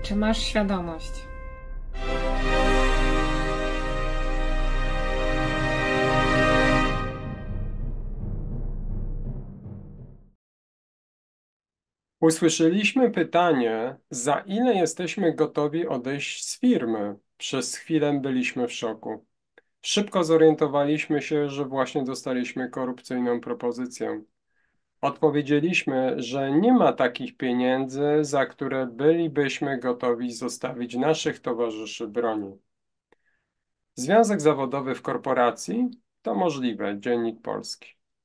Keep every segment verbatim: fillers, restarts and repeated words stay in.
Czy masz świadomość? Usłyszeliśmy pytanie, za ile jesteśmy gotowi odejść z firmy. Przez chwilę byliśmy w szoku. Szybko zorientowaliśmy się, że właśnie dostaliśmy korupcyjną propozycję. Odpowiedzieliśmy, że nie ma takich pieniędzy, za które bylibyśmy gotowi zostawić naszych towarzyszy broni. Związek zawodowy w korporacji? To możliwe. Dziennik Polski.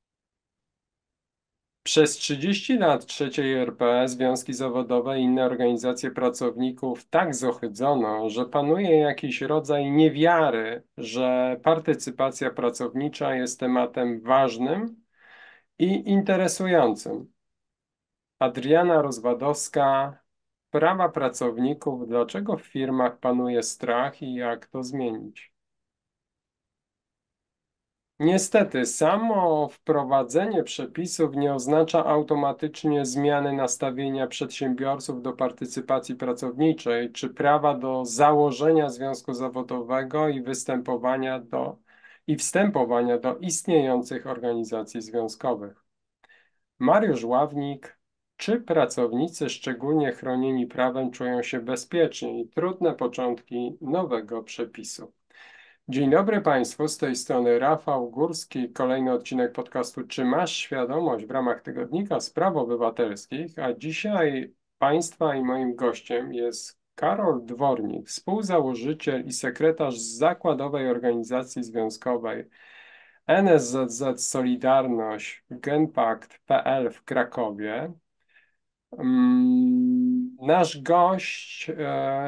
Przez trzydzieści lat trzeciej R P związki zawodowe i inne organizacje pracowników tak zohydzono, że panuje jakiś rodzaj niewiary, że partycypacja pracownicza jest tematem ważnym i interesującym. Adriana Rozwadowska, prawa pracowników, dlaczego w firmach panuje strach i jak to zmienić? Niestety, samo wprowadzenie przepisów nie oznacza automatycznie zmiany nastawienia przedsiębiorców do partycypacji pracowniczej czy prawa do założenia związku zawodowego i występowania do, i wstępowania do istniejących organizacji związkowych. Mariusz Ławnik, czy pracownicy szczególnie chronieni prawem czują się bezpiecznie i trudne początki nowego przepisu? Dzień dobry Państwu, z tej strony Rafał Górski, kolejny odcinek podcastu Czy masz świadomość w ramach Tygodnika Spraw Obywatelskich, a dzisiaj Państwa i moim gościem jest Karol Dwornik, współzałożyciel i sekretarz Zakładowej Organizacji Związkowej N S Z Z Solidarność Genpact kropka P L w Krakowie. Mm, Nasz gość e,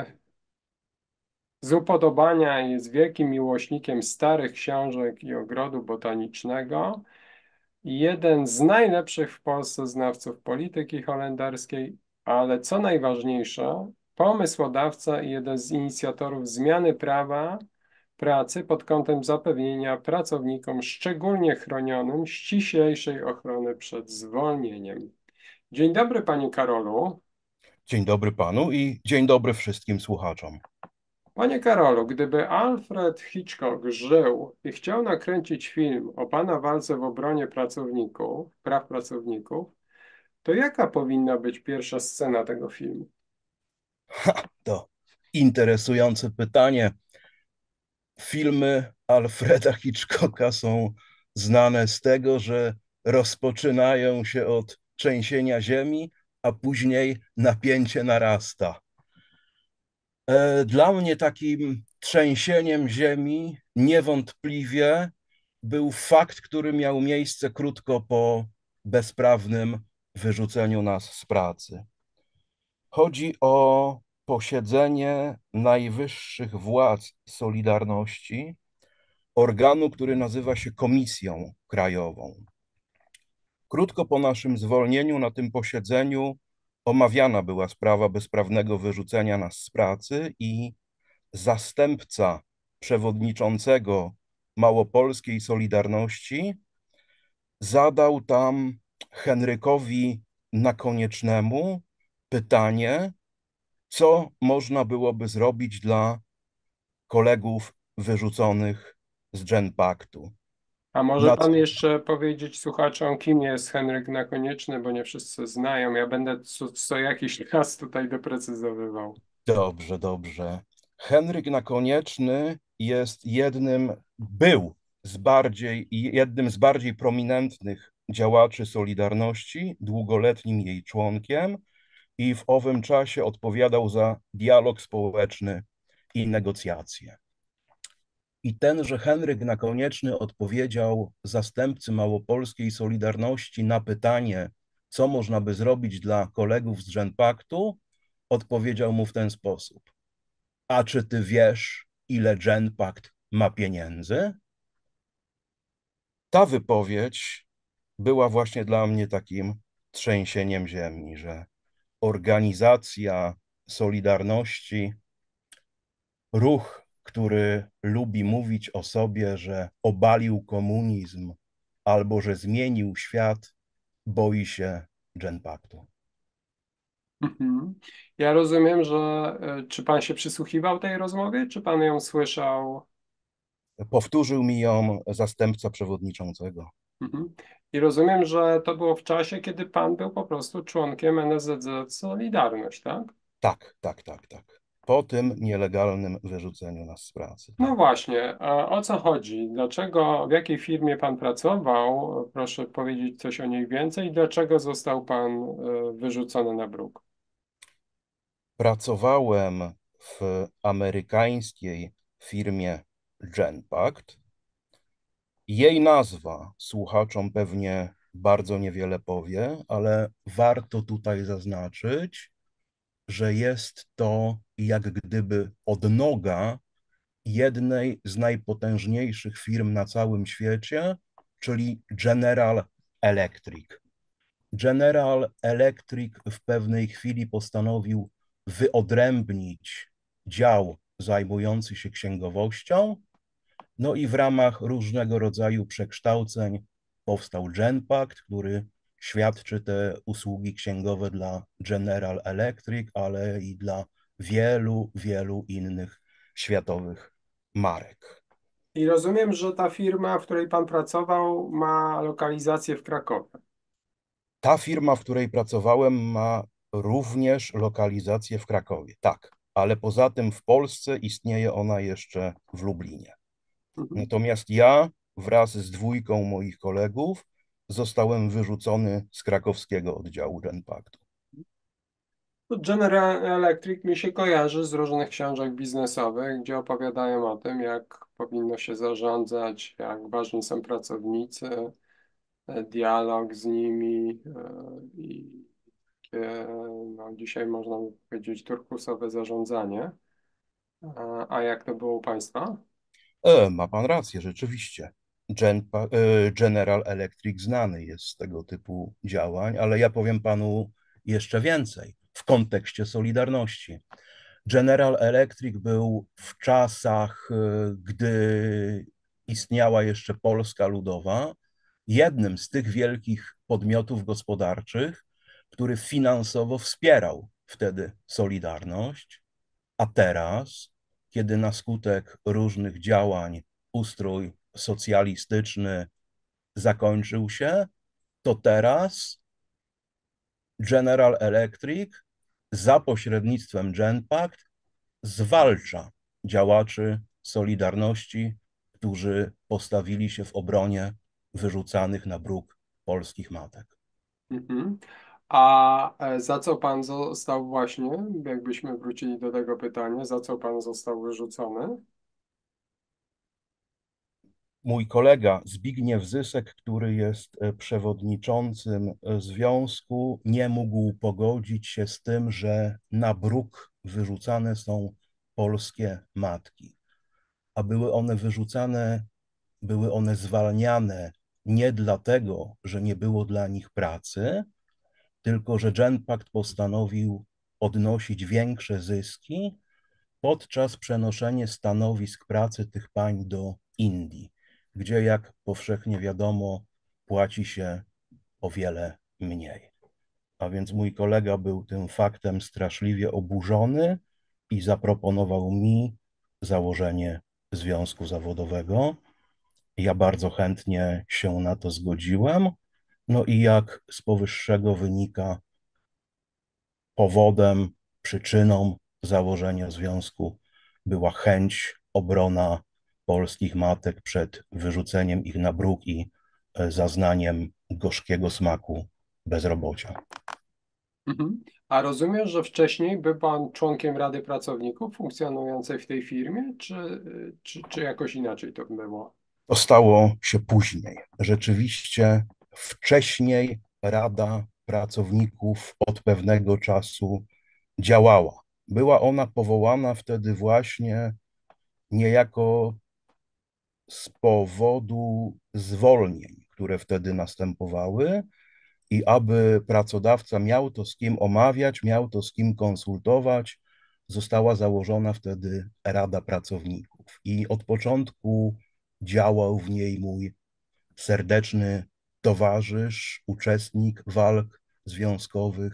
z upodobania jest wielkim miłośnikiem starych książek i ogrodu botanicznego. Jeden z najlepszych w Polsce znawców polityki holenderskiej, ale co najważniejsze, pomysłodawca i jeden z inicjatorów zmiany prawa pracy pod kątem zapewnienia pracownikom szczególnie chronionym ściślejszej ochrony przed zwolnieniem. Dzień dobry, panie Karolu. Dzień dobry panu i dzień dobry wszystkim słuchaczom. Panie Karolu, gdyby Alfred Hitchcock żył i chciał nakręcić film o pana walce w obronie pracowników, praw pracowników, to jaka powinna być pierwsza scena tego filmu? Ha, to interesujące pytanie. Filmy Alfreda Hitchcocka są znane z tego, że rozpoczynają się od trzęsienia ziemi, a później napięcie narasta. E, Dla mnie takim trzęsieniem ziemi niewątpliwie był fakt, który miał miejsce krótko po bezprawnym wyrzuceniu nas z pracy. Chodzi o posiedzenie najwyższych władz Solidarności, organu, który nazywa się Komisją Krajową. Krótko po naszym zwolnieniu na tym posiedzeniu omawiana była sprawa bezprawnego wyrzucenia nas z pracy i zastępca przewodniczącego Małopolskiej Solidarności zadał tam Henrykowi Nakoniecznemu pytanie, co można byłoby zrobić dla kolegów wyrzuconych z Genpactu. A może Na pan co... jeszcze powiedzieć słuchaczom, kim jest Henryk Nakonieczny, bo nie wszyscy znają. Ja będę co, co jakiś czas tutaj doprecyzowywał. Dobrze, dobrze. Henryk Nakonieczny jest jednym, był z bardziej, jednym z bardziej prominentnych działaczy Solidarności, długoletnim jej członkiem i w owym czasie odpowiadał za dialog społeczny i negocjacje. I tenże Henryk Nakonieczny odpowiedział zastępcy Małopolskiej Solidarności na pytanie, co można by zrobić dla kolegów z Genpactu, odpowiedział mu w ten sposób. A czy ty wiesz, ile Genpact ma pieniędzy? Ta wypowiedź była właśnie dla mnie takim trzęsieniem ziemi, że organizacja Solidarności, ruch, który lubi mówić o sobie, że obalił komunizm albo że zmienił świat, boi się Genpactu. Mhm. Ja rozumiem, że e, czy pan się przysłuchiwał tej rozmowie, czy pan ją słyszał? Powtórzył mi ją zastępca przewodniczącego. Mhm. I rozumiem, że to było w czasie, kiedy pan był po prostu członkiem N S Z Z Solidarność, tak? Tak, tak, tak, tak. Po tym nielegalnym wyrzuceniu nas z pracy. No właśnie, a o co chodzi? Dlaczego, w jakiej firmie pan pracował? Proszę powiedzieć coś o niej więcej. Dlaczego został pan e, wyrzucony na bruk? Pracowałem w amerykańskiej firmie Genpact. Jej nazwa słuchaczom pewnie bardzo niewiele powie, ale warto tutaj zaznaczyć, że jest to jak gdyby odnoga jednej z najpotężniejszych firm na całym świecie, czyli General Electric. General Electric w pewnej chwili postanowił wyodrębnić dział zajmujący się księgowością, no i w ramach różnego rodzaju przekształceń powstał Genpact, który świadczy te usługi księgowe dla General Electric, ale i dla wielu, wielu innych światowych marek. I rozumiem, że ta firma, w której pan pracował, ma lokalizację w Krakowie. Ta firma, w której pracowałem, ma również lokalizację w Krakowie, tak, ale poza tym w Polsce istnieje ona jeszcze w Lublinie. Mhm. Natomiast ja wraz z dwójką moich kolegów zostałem wyrzucony z krakowskiego oddziału Genpactu. To General Electric mi się kojarzy z różnych książek biznesowych, gdzie opowiadają o tym, jak powinno się zarządzać, jak ważni są pracownicy, e, dialog z nimi e, i takie, no, dzisiaj można by powiedzieć turkusowe zarządzanie. A, a jak to było u państwa? E, ma pan rację, rzeczywiście. Genpa, e, General Electric znany jest z tego typu działań, ale ja powiem panu jeszcze więcej w kontekście Solidarności. General Electric był w czasach, e, gdy istniała jeszcze Polska Ludowa, jednym z tych wielkich podmiotów gospodarczych, który finansowo wspierał wtedy Solidarność, a teraz, kiedy na skutek różnych działań ustrój socjalistyczny zakończył się, to teraz General Electric za pośrednictwem Genpact zwalcza działaczy Solidarności, którzy postawili się w obronie wyrzucanych na bruk polskich matek. Mhm. A e, za co pan został właśnie, jakbyśmy wrócili do tego pytania, za co pan został wyrzucony? Mój kolega Zbigniew Zysek, który jest e, przewodniczącym e, związku, nie mógł pogodzić się z tym, że na bruk wyrzucane są polskie matki, a były one wyrzucane, były one zwalniane nie dlatego, że nie było dla nich pracy, tylko że Genpact postanowił odnosić większe zyski podczas przenoszenia stanowisk pracy tych pań do Indii, gdzie, jak powszechnie wiadomo, płaci się o wiele mniej. A więc mój kolega był tym faktem straszliwie oburzony i zaproponował mi założenie związku zawodowego. Ja bardzo chętnie się na to zgodziłem. No i jak z powyższego wynika, powodem, przyczyną założenia związku była chęć obrona polskich matek przed wyrzuceniem ich na bruk i e, zaznaniem gorzkiego smaku bezrobocia. Mhm. A rozumiem, że wcześniej był pan członkiem Rady Pracowników funkcjonującej w tej firmie, czy, czy, czy jakoś inaczej to było? To stało się później. Rzeczywiście wcześniej Rada Pracowników od pewnego czasu działała. Była ona powołana wtedy właśnie niejako z powodu zwolnień, które wtedy następowały, i aby pracodawca miał to z kim omawiać, miał to z kim konsultować, została założona wtedy Rada Pracowników. I od początku działał w niej mój serdeczny towarzysz, uczestnik walk związkowych,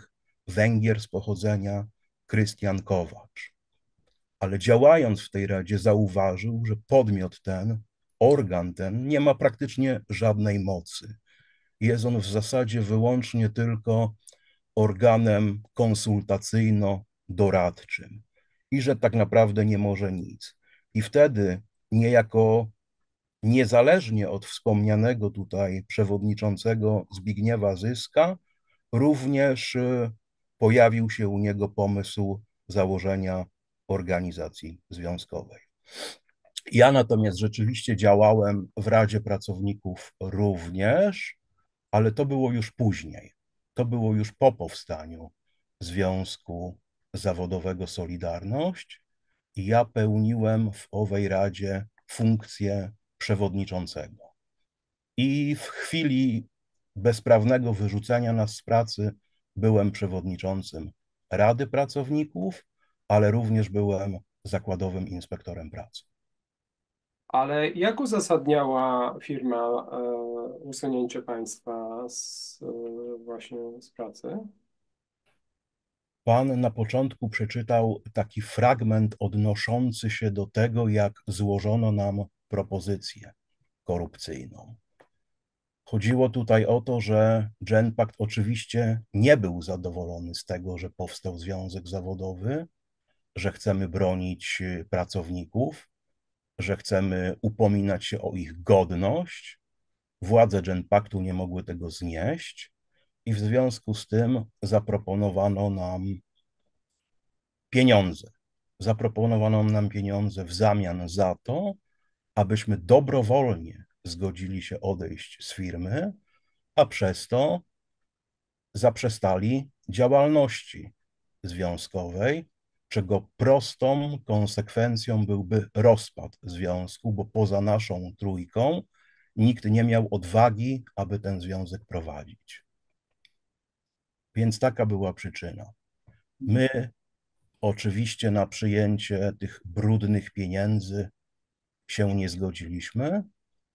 Węgier z pochodzenia, Krystian Kowacz. Ale działając w tej radzie zauważył, że podmiot ten, organ ten nie ma praktycznie żadnej mocy. Jest on w zasadzie wyłącznie tylko organem konsultacyjno-doradczym i że tak naprawdę nie może nic. I wtedy niejako niezależnie od wspomnianego tutaj przewodniczącego Zbigniewa Zyska, również y, pojawił się u niego pomysł założenia organizacji związkowej. Ja natomiast rzeczywiście działałem w Radzie Pracowników również, ale to było już później. To było już po powstaniu Związku Zawodowego Solidarność i ja pełniłem w owej radzie funkcję przewodniczącego. I w chwili bezprawnego wyrzucenia nas z pracy byłem przewodniczącym Rady Pracowników, ale również byłem zakładowym inspektorem pracy. Ale jak uzasadniała firma e, usunięcie państwa z, e, właśnie z pracy? Pan na początku przeczytał taki fragment odnoszący się do tego, jak złożono nam propozycję korupcyjną. Chodziło tutaj o to, że Genpact oczywiście nie był zadowolony z tego, że powstał związek zawodowy, że chcemy bronić pracowników, że chcemy upominać się o ich godność. Władze Genpactu nie mogły tego znieść i w związku z tym zaproponowano nam pieniądze. Zaproponowano nam pieniądze w zamian za to, abyśmy dobrowolnie zgodzili się odejść z firmy, a przez to zaprzestali działalności związkowej, czego prostą konsekwencją byłby rozpad związku, bo poza naszą trójką nikt nie miał odwagi, aby ten związek prowadzić. Więc taka była przyczyna. My oczywiście na przyjęcie tych brudnych pieniędzy się nie zgodziliśmy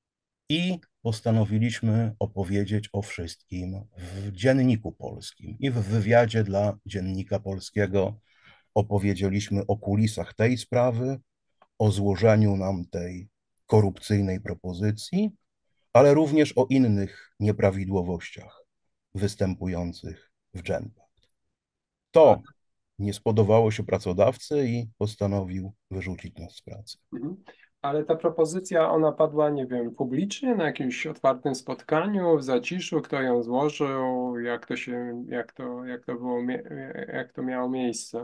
i postanowiliśmy opowiedzieć o wszystkim w Dzienniku Polskim. I w wywiadzie dla Dziennika Polskiego opowiedzieliśmy o kulisach tej sprawy, o złożeniu nam tej korupcyjnej propozycji, ale również o innych nieprawidłowościach występujących w Genpact. To nie spodobało się pracodawcy i postanowił wyrzucić nas z pracy. Mhm. Ale ta propozycja, ona padła, nie wiem, publicznie, na jakimś otwartym spotkaniu, w zaciszu, kto ją złożył, jak to się, jak to, jak to było, jak to miało miejsce.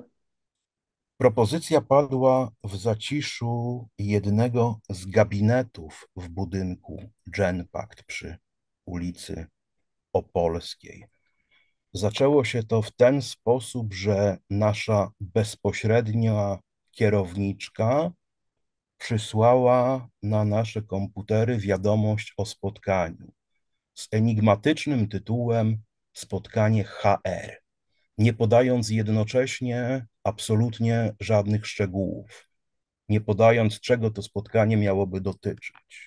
Propozycja padła w zaciszu jednego z gabinetów w budynku Genpact przy ulicy Opolskiej. Zaczęło się to w ten sposób, że nasza bezpośrednia kierowniczka przysłała na nasze komputery wiadomość o spotkaniu z enigmatycznym tytułem Spotkanie H R, nie podając jednocześnie absolutnie żadnych szczegółów, nie podając, czego to spotkanie miałoby dotyczyć.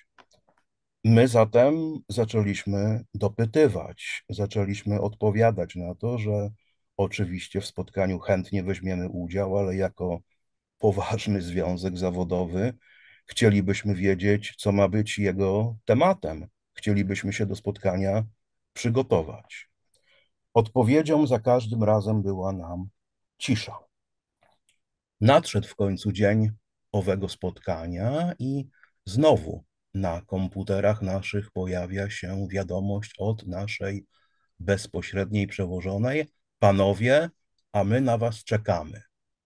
My zatem zaczęliśmy dopytywać, zaczęliśmy odpowiadać na to, że oczywiście w spotkaniu chętnie weźmiemy udział, ale jako poważny związek zawodowy chcielibyśmy wiedzieć, co ma być jego tematem. Chcielibyśmy się do spotkania przygotować. Odpowiedzią za każdym razem była nam cisza. Nadszedł w końcu dzień owego spotkania i znowu na komputerach naszych pojawia się wiadomość od naszej bezpośredniej przełożonej: panowie, a my na was czekamy.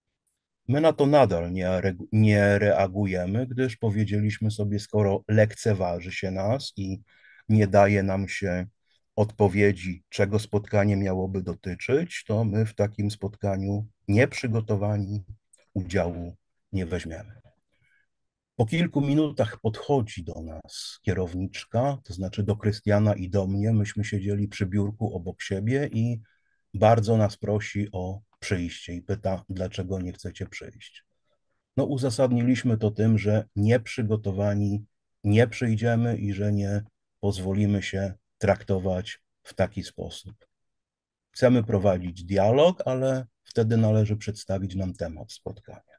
My na to nadal nie, nie reagujemy, gdyż powiedzieliśmy sobie, skoro lekceważy się nas i nie daje nam się odpowiedzi, czego spotkanie miałoby dotyczyć, to my w takim spotkaniu nieprzygotowani udziału nie weźmiemy. Po kilku minutach podchodzi do nas kierowniczka, to znaczy do Krystiana i do mnie. Myśmy siedzieli przy biurku obok siebie i bardzo nas prosi o przyjście i pyta, dlaczego nie chcecie przyjść. No, uzasadniliśmy to tym, że nieprzygotowani nie przyjdziemy i że nie pozwolimy się traktować w taki sposób. Chcemy prowadzić dialog, ale wtedy należy przedstawić nam temat spotkania.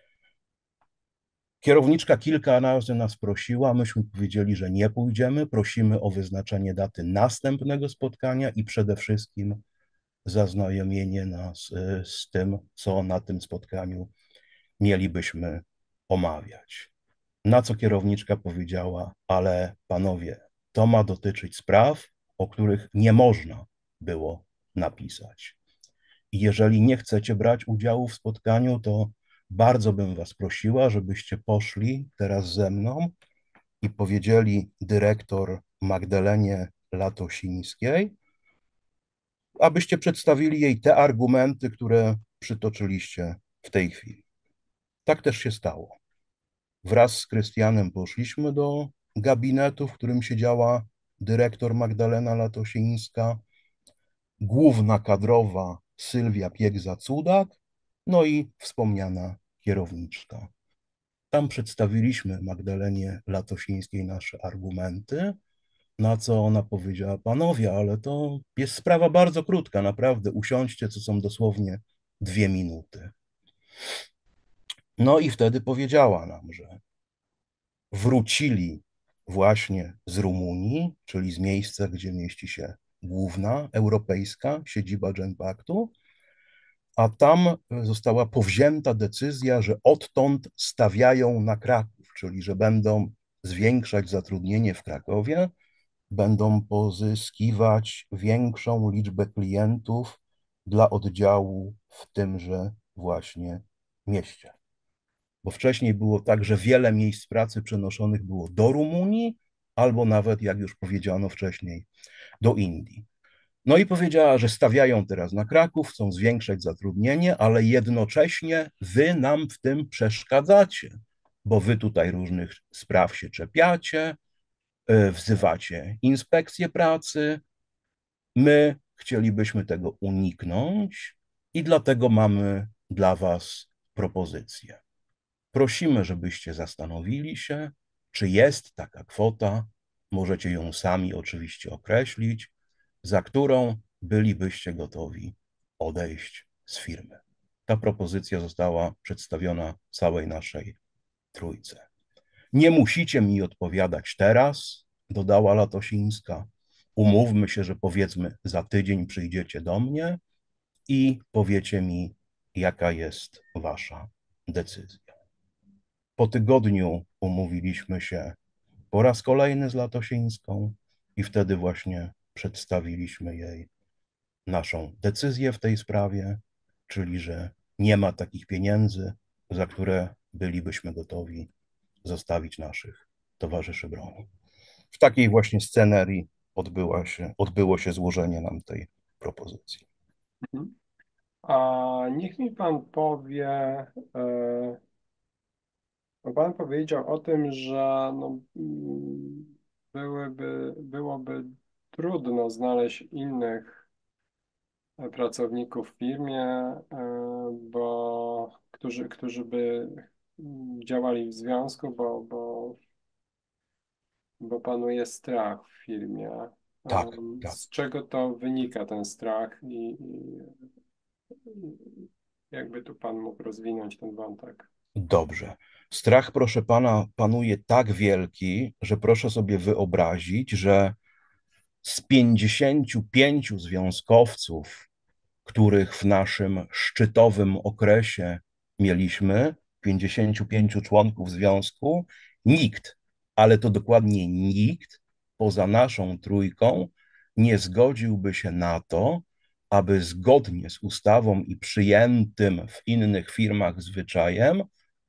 Kierowniczka kilka razy nas prosiła, myśmy powiedzieli, że nie pójdziemy, prosimy o wyznaczenie daty następnego spotkania i przede wszystkim zaznajomienie nas y, z tym, co na tym spotkaniu mielibyśmy omawiać. Na co kierowniczka powiedziała, ale panowie, to ma dotyczyć spraw, o których nie można było napisać. I jeżeli nie chcecie brać udziału w spotkaniu, to bardzo bym was prosiła, żebyście poszli teraz ze mną i powiedzieli dyrektor Magdalenie Latosińskiej, abyście przedstawili jej te argumenty, które przytoczyliście w tej chwili. Tak też się stało. Wraz z Krystianem poszliśmy do gabinetu, w którym siedziała dyrektor Magdalena Latosińska, główna kadrowa Sylwia Piegza-Cudak, no i wspomniana kierowniczka. Tam przedstawiliśmy Magdalenie Latosińskiej nasze argumenty, na co ona powiedziała, panowie, ale to jest sprawa bardzo krótka, naprawdę, usiądźcie, co są dosłownie dwie minuty. No i wtedy powiedziała nam, że wrócili właśnie z Rumunii, czyli z miejsca, gdzie mieści się główna europejska siedziba Genpaktu, a tam została powzięta decyzja, że odtąd stawiają na Kraków, czyli że będą zwiększać zatrudnienie w Krakowie, będą pozyskiwać większą liczbę klientów dla oddziału w tymże właśnie mieście. Bo wcześniej było tak, że wiele miejsc pracy przenoszonych było do Rumunii, albo nawet, jak już powiedziano wcześniej, do Indii. No i powiedziała, że stawiają teraz na Kraków, chcą zwiększać zatrudnienie, ale jednocześnie wy nam w tym przeszkadzacie, bo wy tutaj różnych spraw się czepiacie, wzywacie inspekcję pracy. My chcielibyśmy tego uniknąć i dlatego mamy dla was propozycję. Prosimy, żebyście zastanowili się, czy jest taka kwota, możecie ją sami oczywiście określić, za którą bylibyście gotowi odejść z firmy. Ta propozycja została przedstawiona całej naszej trójce. Nie musicie mi odpowiadać teraz, dodała Latosińska. Umówmy się, że powiedzmy za tydzień przyjdziecie do mnie i powiecie mi, jaka jest wasza decyzja. Po tygodniu umówiliśmy się po raz kolejny z Latosińską i wtedy właśnie przedstawiliśmy jej naszą decyzję w tej sprawie, czyli że nie ma takich pieniędzy, za które bylibyśmy gotowi zostawić naszych towarzyszy broni. W takiej właśnie scenerii odbyła się, odbyło się złożenie nam tej propozycji. A niech mi pan powie, e, bo pan powiedział o tym, że no, mm, byłyby, byłoby trudno znaleźć innych pracowników w firmie, e, bo którzy, którzy by mm, działali w związku, bo, bo, bo panuje strach w firmie. Tak, Em, tak. Z czego to wynika, ten strach i, i jakby tu pan mógł rozwinąć ten wątek? Dobrze. Strach, proszę pana, panuje tak wielki, że proszę sobie wyobrazić, że z pięćdziesięciu pięciu związkowców, których w naszym szczytowym okresie mieliśmy, pięćdziesięciu pięciu członków związku, nikt, ale to dokładnie nikt, poza naszą trójką, nie zgodziłby się na to, aby zgodnie z ustawą i przyjętym w innych firmach zwyczajem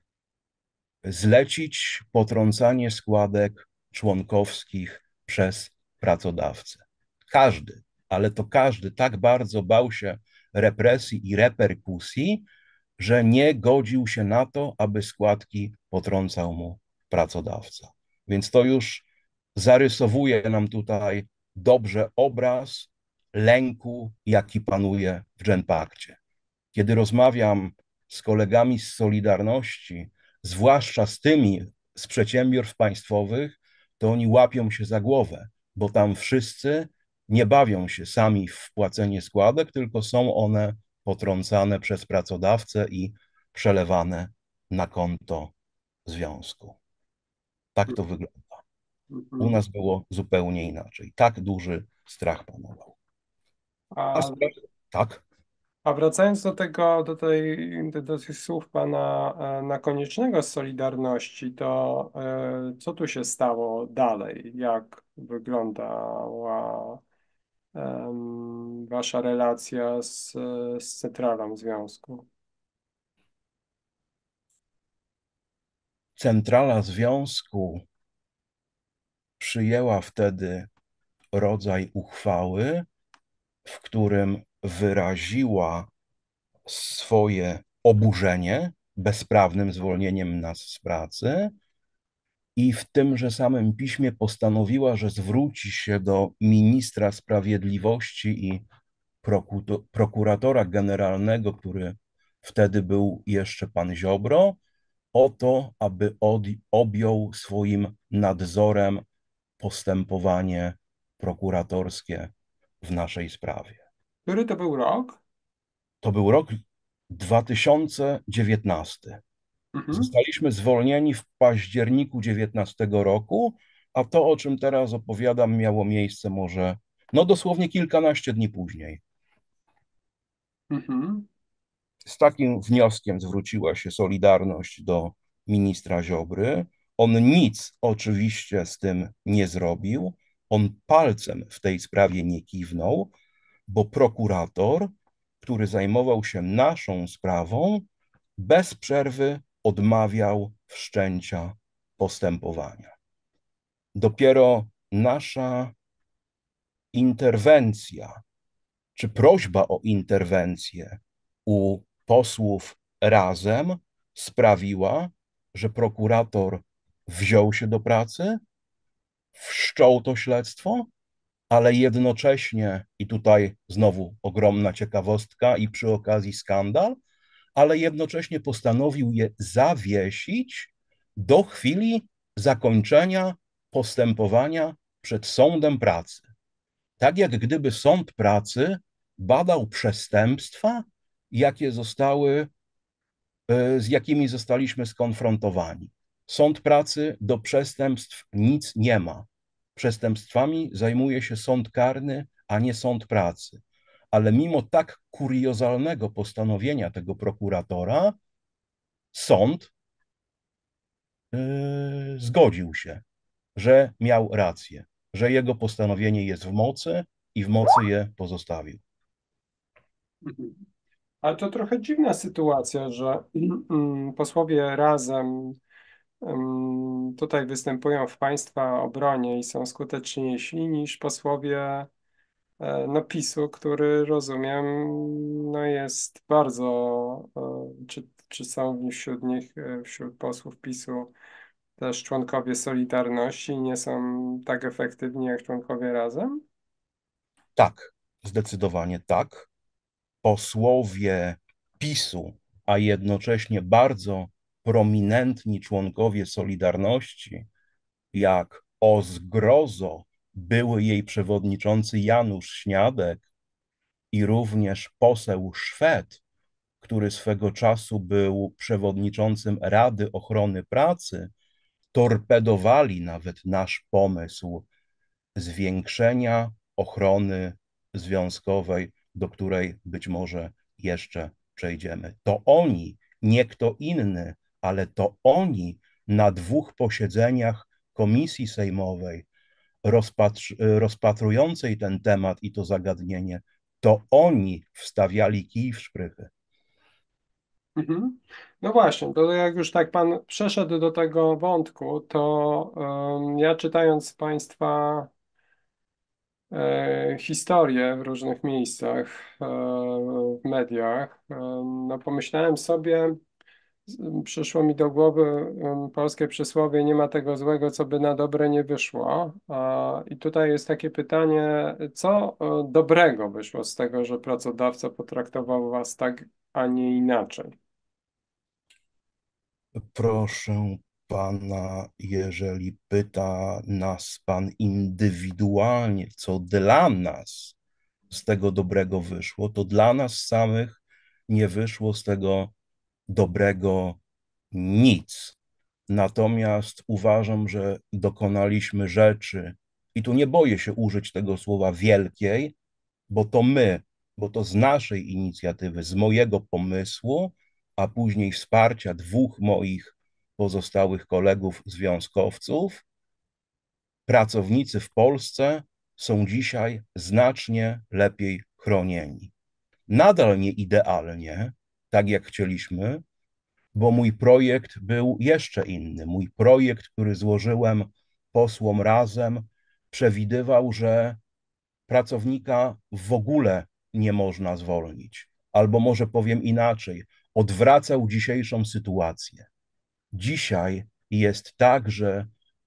zlecić potrącanie składek członkowskich przez pracodawcę. Każdy, ale to każdy tak bardzo bał się represji i reperkusji, że nie godził się na to, aby składki potrącał mu pracodawca. Więc to już zarysowuje nam tutaj dobrze obraz lęku, jaki panuje w Genpakcie. Kiedy rozmawiam z kolegami z Solidarności, zwłaszcza z tymi z przedsiębiorstw państwowych, to oni łapią się za głowę, bo tam wszyscy nie bawią się sami w płacenie składek, tylko są one potrącane przez pracodawcę i przelewane na konto związku. Tak to wygląda. U Mhm. nas było zupełnie inaczej. Tak duży strach panował. A A, strach, tak, a wracając do tego, do tej, do, do tych słów pana e, na koniecznego z Solidarności, to e, co tu się stało dalej? Jak wyglądała em, wasza relacja z, z centralą związku? centrala związku przyjęła wtedy rodzaj uchwały, w którym wyraziła swoje oburzenie bezprawnym zwolnieniem nas z pracy i w tymże samym piśmie postanowiła, że zwróci się do ministra sprawiedliwości i prokuratora generalnego, który wtedy był jeszcze pan Ziobro, o to, aby od, objął swoim nadzorem postępowanie prokuratorskie w naszej sprawie. Który to był rok? To był rok dwa tysiące dziewiętnasty. Mhm. Zostaliśmy zwolnieni w październiku dziewiętnastego roku, a to, o czym teraz opowiadam, miało miejsce może, no dosłownie kilkanaście dni później. Mhm. Z takim wnioskiem zwróciła się Solidarność do ministra Ziobry. On nic oczywiście z tym nie zrobił. On palcem w tej sprawie nie kiwnął, bo prokurator, który zajmował się naszą sprawą, bez przerwy odmawiał wszczęcia postępowania. Dopiero nasza interwencja, czy prośba o interwencję u posłów Razem sprawiła, że prokurator wziął się do pracy, wszczął to śledztwo, ale jednocześnie, i tutaj znowu ogromna ciekawostka i przy okazji skandal, ale jednocześnie postanowił je zawiesić do chwili zakończenia postępowania przed sądem pracy. Tak jak gdyby sąd pracy badał przestępstwa, jakie zostały, z jakimi zostaliśmy skonfrontowani. Sąd pracy do przestępstw nic nie ma. Przestępstwami zajmuje się sąd karny, a nie sąd pracy. Ale mimo tak kuriozalnego postanowienia tego prokuratora, sąd yy, zgodził się, że miał rację, że jego postanowienie jest w mocy i w mocy je pozostawił. Mhm. Ale to trochę dziwna sytuacja, że mm, posłowie razem mm, tutaj występują w państwa obronie i są skuteczniejsi niż posłowie e, no, PiSu, który rozumiem no, jest bardzo, e, czy, czy są wśród nich, e, wśród posłów PiSu też członkowie Solidarności i nie są tak efektywni jak członkowie Razem? Tak, zdecydowanie tak. Posłowie PiSu, a jednocześnie bardzo prominentni członkowie Solidarności, jak o zgrozo były jej przewodniczący Janusz Śniadek i również poseł Szwed, który swego czasu był przewodniczącym Rady Ochrony Pracy, torpedowali nawet nasz pomysł zwiększenia ochrony związkowej, do której być może jeszcze przejdziemy. To oni, nie kto inny, ale to oni na dwóch posiedzeniach Komisji Sejmowej rozpatr rozpatrującej ten temat i to zagadnienie, to oni wstawiali kij w szprychy. Mhm. No właśnie, to jak już tak pan przeszedł do tego wątku, to em, ja czytając Państwa e, historię w różnych miejscach, e, w mediach, e, no pomyślałem sobie, z- przyszło mi do głowy em, polskie przysłowie, nie ma tego złego, co by na dobre nie wyszło. A, i tutaj jest takie pytanie, co e, dobrego wyszło z tego, że pracodawca potraktował Was tak, a nie inaczej? Proszę pana, jeżeli pyta nas pan indywidualnie, co dla nas z tego dobrego wyszło, to dla nas samych nie wyszło z tego dobrego nic. Natomiast uważam, że dokonaliśmy rzeczy, i tu nie boję się użyć tego słowa wielkiej, bo to my, bo to z naszej inicjatywy, z mojego pomysłu, a później wsparcia dwóch moich pozostałych kolegów związkowców, pracownicy w Polsce są dzisiaj znacznie lepiej chronieni. Nadal nie idealnie, tak jak chcieliśmy, bo mój projekt był jeszcze inny. Mój projekt, który złożyłem posłom Razem, przewidywał, że pracownika w ogóle nie można zwolnić. Albo może powiem inaczej, odwracał dzisiejszą sytuację. Dzisiaj jest tak, że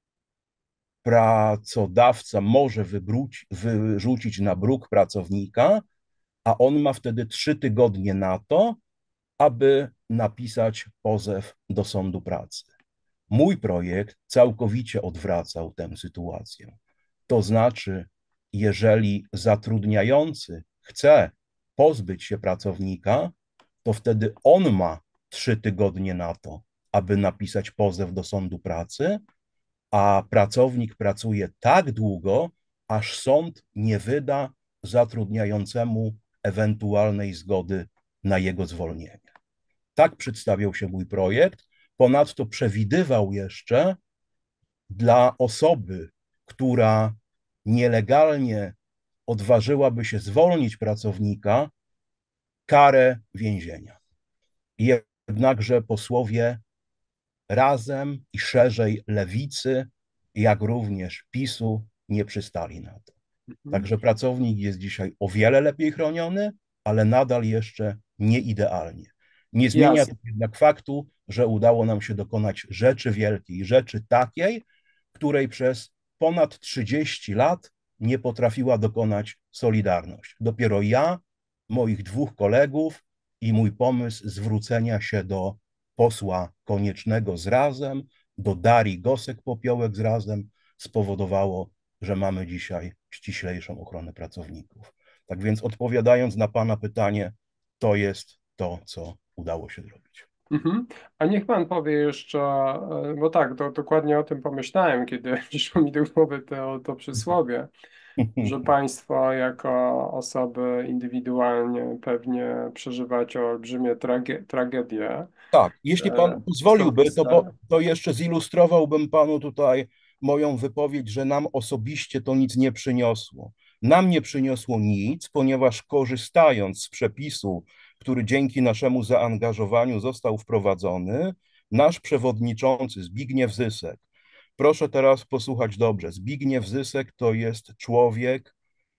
pracodawca może wybruć, wyrzucić na bruk pracownika, a on ma wtedy trzy tygodnie na to, aby napisać pozew do sądu pracy. Mój projekt całkowicie odwracał tę sytuację. To znaczy, jeżeli zatrudniający chce pozbyć się pracownika, to wtedy on ma trzy tygodnie na to, aby napisać pozew do sądu pracy, a pracownik pracuje tak długo, aż sąd nie wyda zatrudniającemu ewentualnej zgody na jego zwolnienie. Tak przedstawiał się mój projekt. Ponadto przewidywał jeszcze dla osoby, która nielegalnie odważyłaby się zwolnić pracownika, karę więzienia. Jednakże posłowie Razem i szerzej Lewicy, jak również PiSu nie przystali na to. Mhm. Także pracownik jest dzisiaj o wiele lepiej chroniony, ale nadal jeszcze nie idealnie. Nie zmienia to Jasne. jednak faktu, że udało nam się dokonać rzeczy wielkiej, rzeczy takiej, której przez ponad trzydzieści lat nie potrafiła dokonać Solidarność. Dopiero ja, moich dwóch kolegów i mój pomysł zwrócenia się do posła Koniecznego z Razem, do Darii Gosek-Popiołek z Razem spowodowało, że mamy dzisiaj ściślejszą ochronę pracowników. Tak więc odpowiadając na pana pytanie, to jest to, co udało się zrobić. Mhm. A niech pan powie jeszcze, e, bo tak, to, dokładnie o tym pomyślałem, kiedy przyszło mi do głowy to, to przysłowie, że państwo jako osoby indywidualnie pewnie przeżywacie olbrzymie trage tragedie Tak, jeśli pan e, w pozwoliłby, to, po, Polsce. to jeszcze zilustrowałbym panu tutaj moją wypowiedź, że nam osobiście to nic nie przyniosło. Nam nie przyniosło nic, ponieważ korzystając z przepisu, który dzięki naszemu zaangażowaniu został wprowadzony, nasz przewodniczący Zbigniew Zysek, proszę teraz posłuchać dobrze, Zbigniew Zysek to jest człowiek,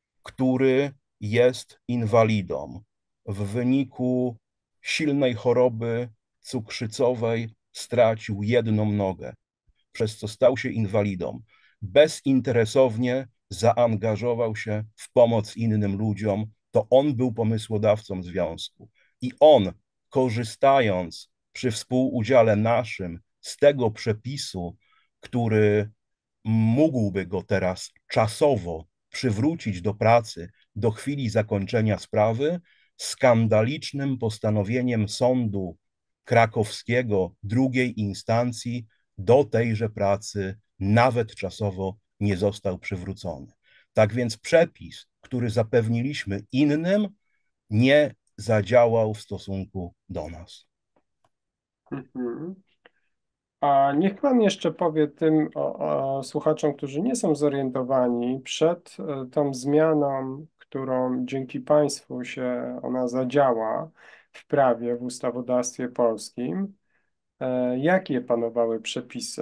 który jest inwalidą w wyniku silnej choroby cukrzycowej stracił jedną nogę, przez co stał się inwalidą. Bezinteresownie zaangażował się w pomoc innym ludziom. To on był pomysłodawcą związku. I on, korzystając przy współudziale naszym z tego przepisu, który mógłby go teraz czasowo przywrócić do pracy do chwili zakończenia sprawy, skandalicznym postanowieniem sądu krakowskiego drugiej instancji do tejże pracy nawet czasowo nie został przywrócony. Tak więc przepis, który zapewniliśmy innym, nie zadziałał w stosunku do nas. Mhm. A niech pan jeszcze powie tym o, o słuchaczom, którzy nie są zorientowani, przed e, tą zmianą, którą dzięki państwu się ona zadziała w prawie, w ustawodawstwie polskim, e, jakie panowały przepisy?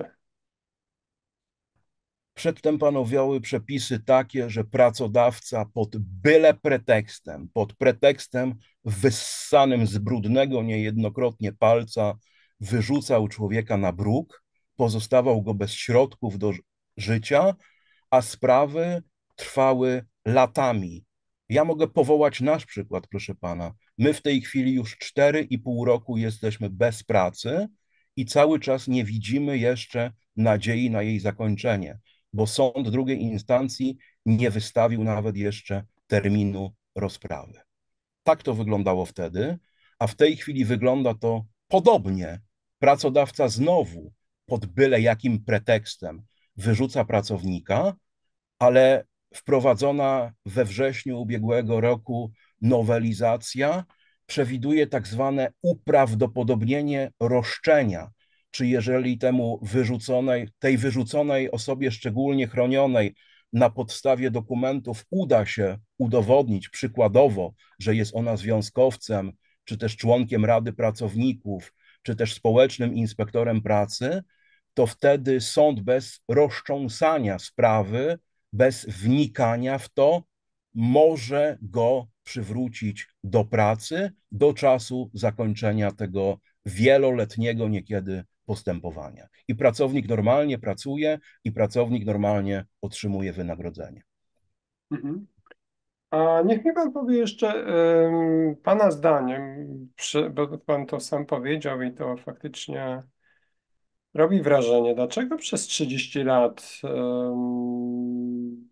Przedtem panowały przepisy takie, że pracodawca pod byle pretekstem, pod pretekstem wyssanym z brudnego niejednokrotnie palca, wyrzucał człowieka na bruk, pozostawał go bez środków do życia, a sprawy trwały latami. Ja mogę powołać nasz przykład, proszę pana. My w tej chwili już cztery i pół roku jesteśmy bez pracy i cały czas nie widzimy jeszcze nadziei na jej zakończenie, bo sąd drugiej instancji nie wystawił nawet jeszcze terminu rozprawy. Tak to wyglądało wtedy, a w tej chwili wygląda to podobnie. Pracodawca znowu pod byle jakim pretekstem wyrzuca pracownika, ale wprowadzona we wrześniu ubiegłego roku nowelizacja przewiduje tak zwane uprawdopodobnienie roszczenia, czy jeżeli temu wyrzuconej, tej wyrzuconej osobie szczególnie chronionej na podstawie dokumentów uda się udowodnić przykładowo, że jest ona związkowcem, czy też członkiem Rady Pracowników, czy też społecznym inspektorem pracy, to wtedy sąd bez roztrząsania sprawy, bez wnikania w to, może go przywrócić do pracy do czasu zakończenia tego wieloletniego niekiedy postępowania. I pracownik normalnie pracuje i pracownik normalnie otrzymuje wynagrodzenie. Mhm. A niech mi pan powie jeszcze ym, pana zdaniem, przy, bo pan to sam powiedział i to faktycznie robi wrażenie, dlaczego przez trzydzieści lat ym,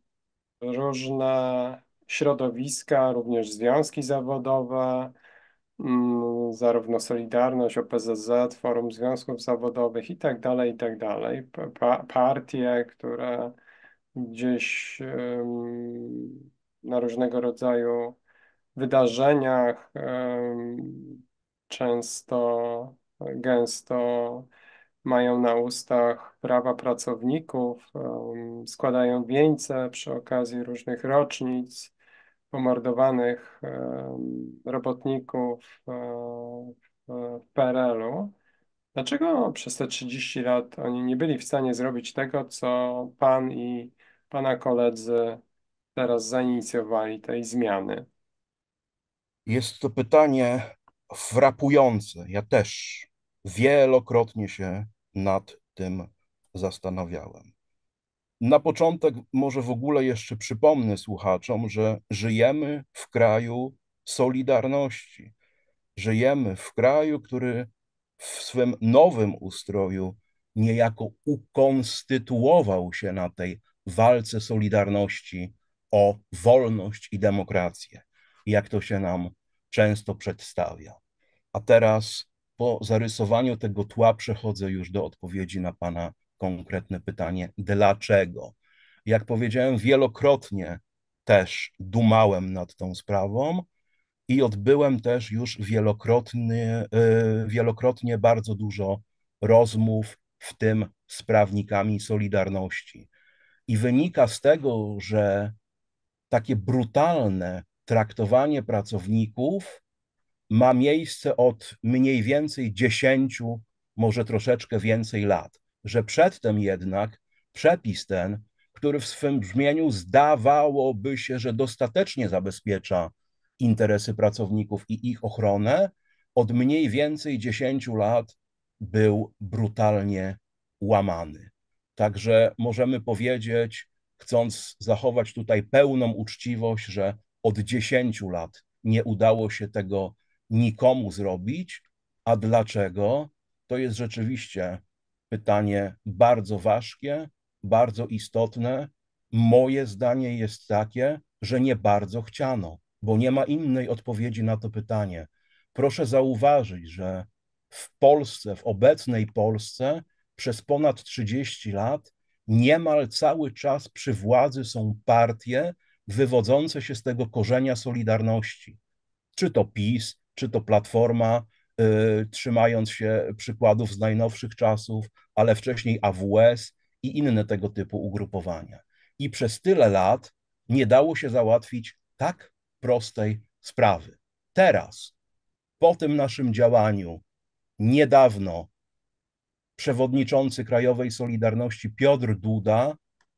różne środowiska, również związki zawodowe, ym, zarówno Solidarność, O P Z Z, Forum Związków Zawodowych i tak dalej, i tak dalej, pa, partie, które gdzieś ym, na różnego rodzaju wydarzeniach, em, często, gęsto mają na ustach prawa pracowników, em, składają wieńce przy okazji różnych rocznic pomordowanych em, robotników e, w w P R L-u. Dlaczego przez te trzydzieści lat oni nie byli w stanie zrobić tego, co pan i pana koledzy teraz zainicjowali, tej zmiany? Jest to pytanie frapujące. Ja też wielokrotnie się nad tym zastanawiałem. Na początek może w ogóle jeszcze przypomnę słuchaczom, że żyjemy w kraju Solidarności. Żyjemy w kraju, który w swym nowym ustroju niejako ukonstytuował się na tej walce Solidarności o wolność i demokrację, jak to się nam często przedstawia. A teraz po zarysowaniu tego tła przechodzę już do odpowiedzi na Pana konkretne pytanie, dlaczego? Jak powiedziałem, wielokrotnie też dumałem nad tą sprawą i odbyłem też już wielokrotnie, y, wielokrotnie bardzo dużo rozmów, w tym z prawnikami Solidarności. I wynika z tego, że takie brutalne traktowanie pracowników ma miejsce od mniej więcej dziesięciu, może troszeczkę więcej lat. Że przedtem jednak przepis ten, który w swym brzmieniu zdawałoby się, że dostatecznie zabezpiecza interesy pracowników i ich ochronę, od mniej więcej dziesięciu lat był brutalnie łamany. Także możemy powiedzieć, chcąc zachować tutaj pełną uczciwość, że od dziesięciu lat nie udało się tego nikomu zrobić. A dlaczego? To jest rzeczywiście pytanie bardzo ważkie, bardzo istotne. Moje zdanie jest takie, że nie bardzo chciano, bo nie ma innej odpowiedzi na to pytanie. Proszę zauważyć, że w Polsce, w obecnej Polsce przez ponad trzydzieści lat niemal cały czas przy władzy są partie wywodzące się z tego korzenia Solidarności. Czy to PiS, czy to Platforma, y, trzymając się przykładów z najnowszych czasów, ale wcześniej A W S i inne tego typu ugrupowania. I przez tyle lat nie dało się załatwić tak prostej sprawy. Teraz, po tym naszym działaniu, niedawno przewodniczący Krajowej Solidarności Piotr Duda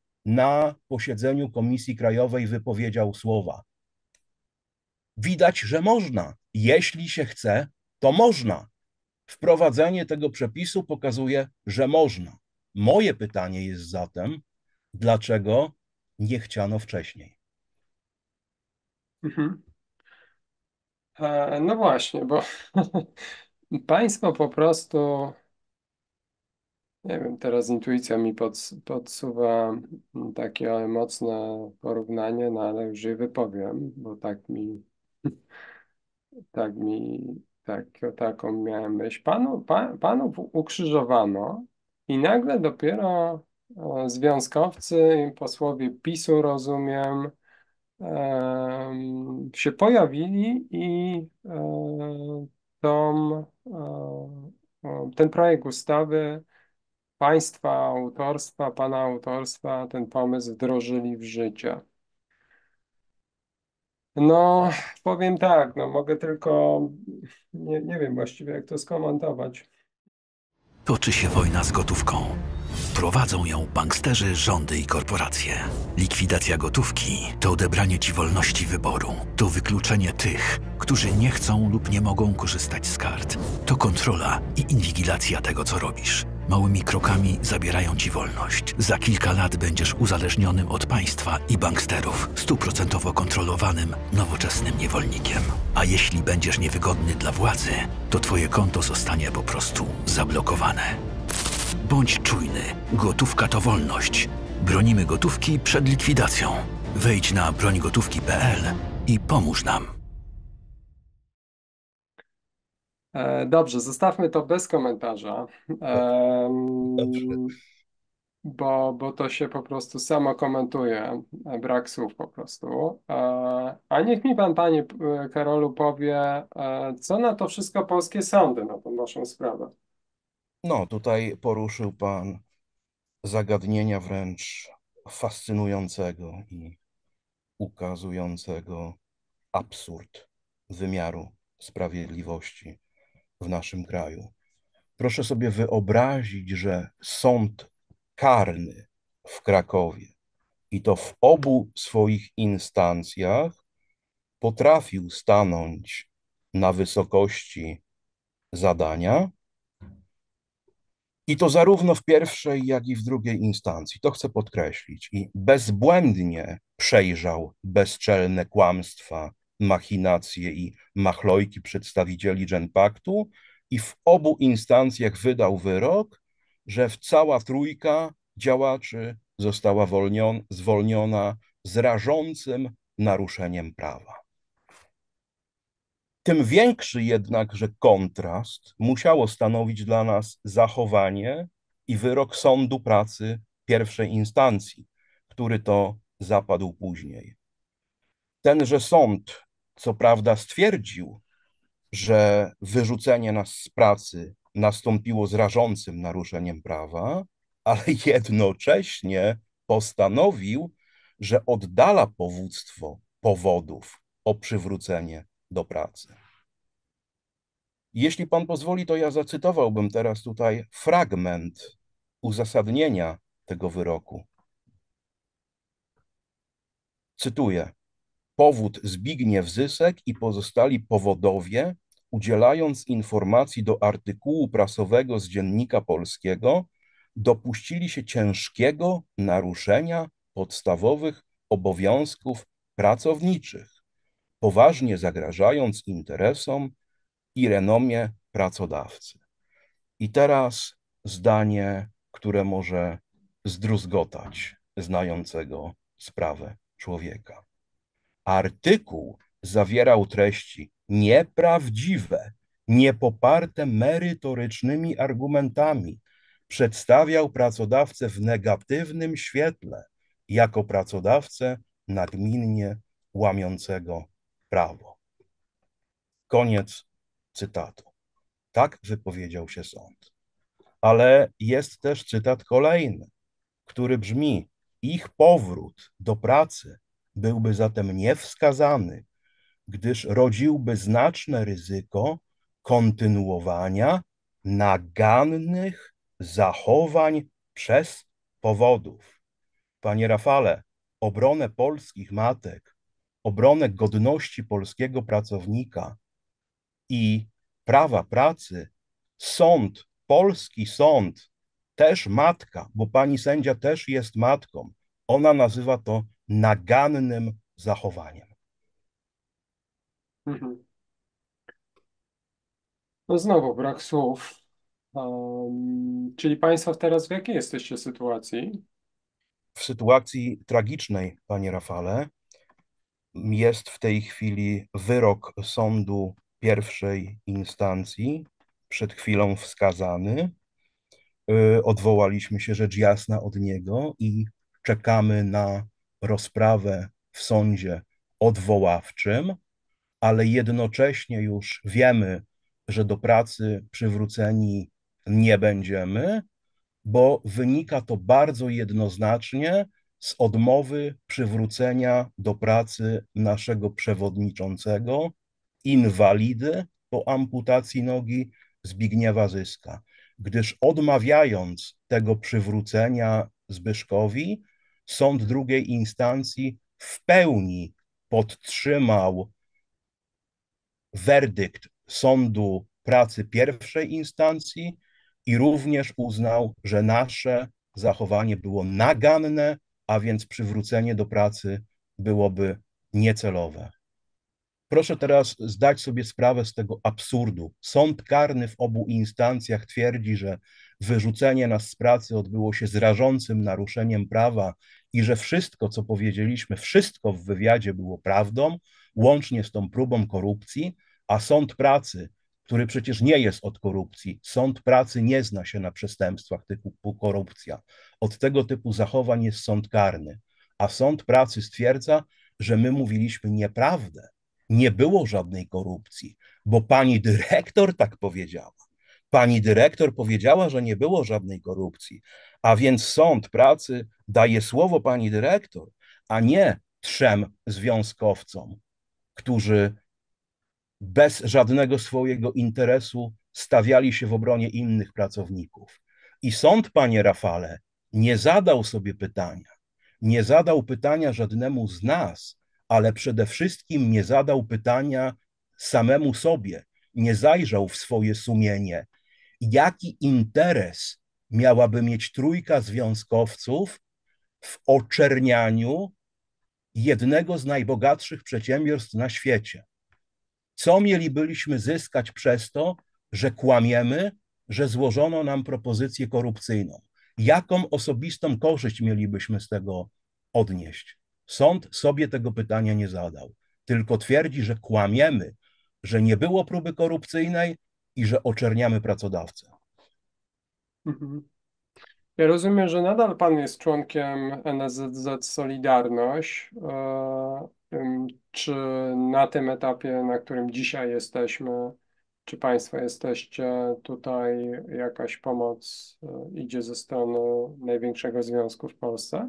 na posiedzeniu Komisji Krajowej wypowiedział słowa: widać, że można. Jeśli się chce, to można. Wprowadzenie tego przepisu pokazuje, że można. Moje pytanie jest zatem, dlaczego nie chciano wcześniej? Mhm. E, no właśnie, bo państwo po prostu Nie wiem, teraz intuicja mi pods podsuwa mm, takie mocne porównanie, no ale już je wypowiem, bo tak mi, tak mi, tak, taką miałem myśl. Panu, pa, panów ukrzyżowano i nagle dopiero e, związkowcy i posłowie PiSu, rozumiem, em, się pojawili i e, tą, e, ten projekt ustawy państwa autorstwa, pana autorstwa, ten pomysł wdrożyli w życie. No, powiem tak, no mogę tylko, nie, nie wiem właściwie jak to skomentować. Toczy się wojna z gotówką. Prowadzą ją banksterzy, rządy i korporacje. Likwidacja gotówki to odebranie ci wolności wyboru. To wykluczenie tych, którzy nie chcą lub nie mogą korzystać z kart. To kontrola i inwigilacja tego, co robisz. Małymi krokami zabierają ci wolność. Za kilka lat będziesz uzależnionym od państwa i banksterów, stuprocentowo kontrolowanym, nowoczesnym niewolnikiem. A jeśli będziesz niewygodny dla władzy, to twoje konto zostanie po prostu zablokowane. Bądź czujny. Gotówka to wolność. Bronimy gotówki przed likwidacją. Wejdź na broń gotówki kropka p l i pomóż nam. E, dobrze, zostawmy to bez komentarza, Dobrze. em, bo, bo to się po prostu samo komentuje, e, brak słów po prostu. E, a niech mi pan, panie e, Karolu, powie, e, co na to wszystko polskie sądy, na tą waszą sprawę. No, tutaj poruszył Pan zagadnienia wręcz fascynującego i ukazującego absurd wymiaru sprawiedliwości w naszym kraju. Proszę sobie wyobrazić, że sąd karny w Krakowie i to w obu swoich instancjach potrafił stanąć na wysokości zadania i to zarówno w pierwszej, jak i w drugiej instancji. To chcę podkreślić. I bezbłędnie przejrzał bezczelne kłamstwa, machinacje i machlojki przedstawicieli Genpaktu i w obu instancjach wydał wyrok, że cała trójka działaczy została wolnion, zwolniona z rażącym naruszeniem prawa. Tym większy jednakże kontrast musiało stanowić dla nas zachowanie i wyrok Sądu Pracy pierwszej instancji, który to zapadł później. Tenże sąd, co prawda, stwierdził, że wyrzucenie nas z pracy nastąpiło z rażącym naruszeniem prawa, ale jednocześnie postanowił, że oddala powództwo powodów o przywrócenie do pracy. Jeśli pan pozwoli, to ja zacytowałbym teraz tutaj fragment uzasadnienia tego wyroku. Cytuję. Powód Zbigniew Zysek i pozostali powodowie, udzielając informacji do artykułu prasowego z Dziennika Polskiego, dopuścili się ciężkiego naruszenia podstawowych obowiązków pracowniczych, poważnie zagrażając interesom i renomie pracodawcy. I teraz zdanie, które może zdruzgotać znającego sprawę człowieka. Artykuł zawierał treści nieprawdziwe, niepoparte merytorycznymi argumentami, przedstawiał pracodawcę w negatywnym świetle, jako pracodawcę nagminnie łamiącego prawo. Koniec cytatu. Tak wypowiedział się sąd. Ale jest też cytat kolejny, który brzmi: ich powrót do pracy byłby zatem niewskazany, gdyż rodziłby znaczne ryzyko kontynuowania nagannych zachowań przez powodów. Panie Rafale, obronę polskich matek, obronę godności polskiego pracownika i prawa pracy sąd, polski sąd, też matka, bo pani sędzia też jest matką, ona nazywa to nagannym zachowaniem. Mhm. No znowu brak słów. Um, czyli Państwo teraz w jakiej jesteście sytuacji? W sytuacji tragicznej, panie Rafale, jest w tej chwili wyrok sądu pierwszej instancji, przed chwilą wskazany. Y, Odwołaliśmy się rzecz jasna od niego i czekamy na rozprawę w sądzie odwoławczym, ale jednocześnie już wiemy, że do pracy przywróceni nie będziemy, bo wynika to bardzo jednoznacznie z odmowy przywrócenia do pracy naszego przewodniczącego, inwalidy po amputacji nogi Zbigniewa Zyska, gdyż odmawiając tego przywrócenia Zbyszkowi, sąd drugiej instancji w pełni podtrzymał werdykt sądu pracy pierwszej instancji i również uznał, że nasze zachowanie było naganne, a więc przywrócenie do pracy byłoby niecelowe. Proszę teraz zdać sobie sprawę z tego absurdu. Sąd karny w obu instancjach twierdzi, że wyrzucenie nas z pracy odbyło się z rażącym naruszeniem prawa i że wszystko, co powiedzieliśmy, wszystko w wywiadzie było prawdą, łącznie z tą próbą korupcji, a sąd pracy, który przecież nie jest od korupcji, sąd pracy nie zna się na przestępstwach typu korupcja. Od tego typu zachowań jest sąd karny, a sąd pracy stwierdza, że my mówiliśmy nieprawdę. Nie było żadnej korupcji, bo pani dyrektor tak powiedziała. Pani dyrektor powiedziała, że nie było żadnej korupcji, a więc sąd pracy daje słowo pani dyrektor, a nie trzem związkowcom, którzy bez żadnego swojego interesu stawiali się w obronie innych pracowników. I sąd, panie Rafale, nie zadał sobie pytania, nie zadał pytania żadnemu z nas, ale przede wszystkim nie zadał pytania samemu sobie, nie zajrzał w swoje sumienie, jaki interes miałaby mieć trójka związkowców w oczernianiu jednego z najbogatszych przedsiębiorstw na świecie. Co mielibyśmy zyskać przez to, że kłamiemy, że złożono nam propozycję korupcyjną? Jaką osobistą korzyść mielibyśmy z tego odnieść? Sąd sobie tego pytania nie zadał, tylko twierdzi, że kłamiemy, że nie było próby korupcyjnej i że oczerniamy pracodawcę. Mhm. Ja rozumiem, że nadal Pan jest członkiem N S Z Z Solidarność. E, ym, Czy na tym etapie, na którym dzisiaj jesteśmy, czy Państwo jesteście tutaj, jakaś pomoc e, idzie ze strony największego związku w Polsce?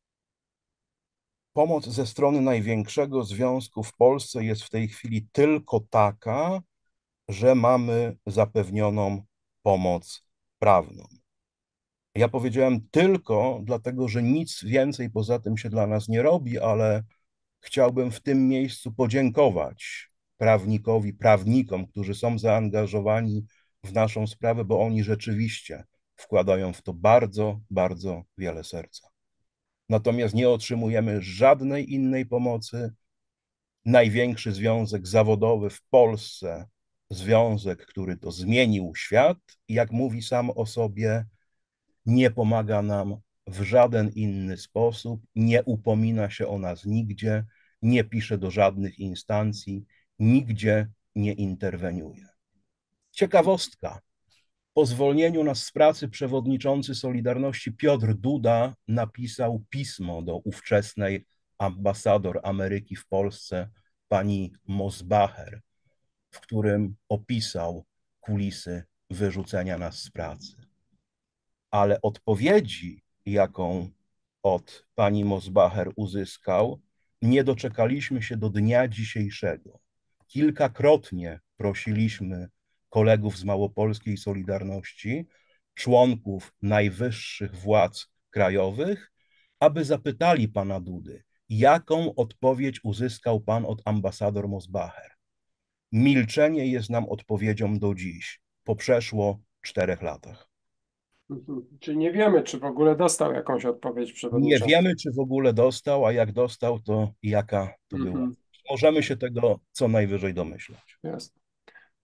Pomoc ze strony największego związku w Polsce jest w tej chwili tylko taka, że mamy zapewnioną pomoc prawną. Ja powiedziałem tylko, dlatego że nic więcej poza tym się dla nas nie robi, ale chciałbym w tym miejscu podziękować prawnikowi, prawnikom, którzy są zaangażowani w naszą sprawę, bo oni rzeczywiście wkładają w to bardzo, bardzo wiele serca. Natomiast nie otrzymujemy żadnej innej pomocy. Największy związek zawodowy w Polsce, związek, który to zmienił świat, jak mówi sam o sobie, nie pomaga nam w żaden inny sposób, nie upomina się o nas nigdzie, nie pisze do żadnych instancji, nigdzie nie interweniuje. Ciekawostka. Po zwolnieniu nas z pracy przewodniczący Solidarności Piotr Duda napisał pismo do ówczesnej ambasador Ameryki w Polsce, pani Mosbacher, w którym opisał kulisy wyrzucenia nas z pracy. Ale odpowiedzi, jaką od pani Mosbacher uzyskał, nie doczekaliśmy się do dnia dzisiejszego. Kilkakrotnie prosiliśmy kolegów z Małopolskiej Solidarności, członków najwyższych władz krajowych, aby zapytali pana Dudy, jaką odpowiedź uzyskał pan od ambasador Mosbacher. Milczenie jest nam odpowiedzią do dziś, po przeszło czterech latach. Mhm. Czyli nie wiemy, czy w ogóle dostał jakąś odpowiedź Nie przewodniczący. wiemy, czy w ogóle dostał, a jak dostał, to jaka to była. Mhm. Możemy się tego co najwyżej domyślać. Jest.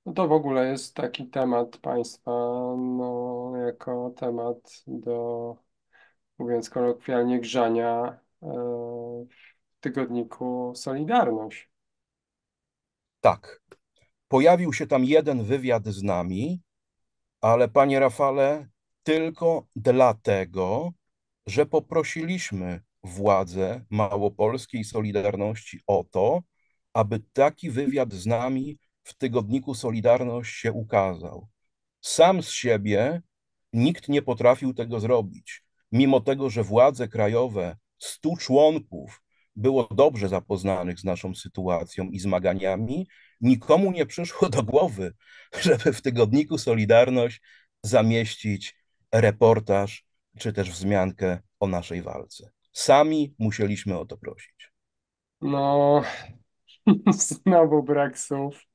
No to w ogóle jest taki temat państwa, no, jako temat do, mówiąc kolokwialnie, grzania e, w tygodniku Solidarność. Tak, pojawił się tam jeden wywiad z nami, ale panie Rafale, tylko dlatego, że poprosiliśmy władze małopolskiej Solidarności o to, aby taki wywiad z nami w tygodniku Solidarność się ukazał. Sam z siebie nikt nie potrafił tego zrobić, mimo tego, że władze krajowe, stu członków, było dobrze zapoznanych z naszą sytuacją i zmaganiami, nikomu nie przyszło do głowy, żeby w tygodniku Solidarność zamieścić reportaż czy też wzmiankę o naszej walce. Sami musieliśmy o to prosić. No, znowu brak słów.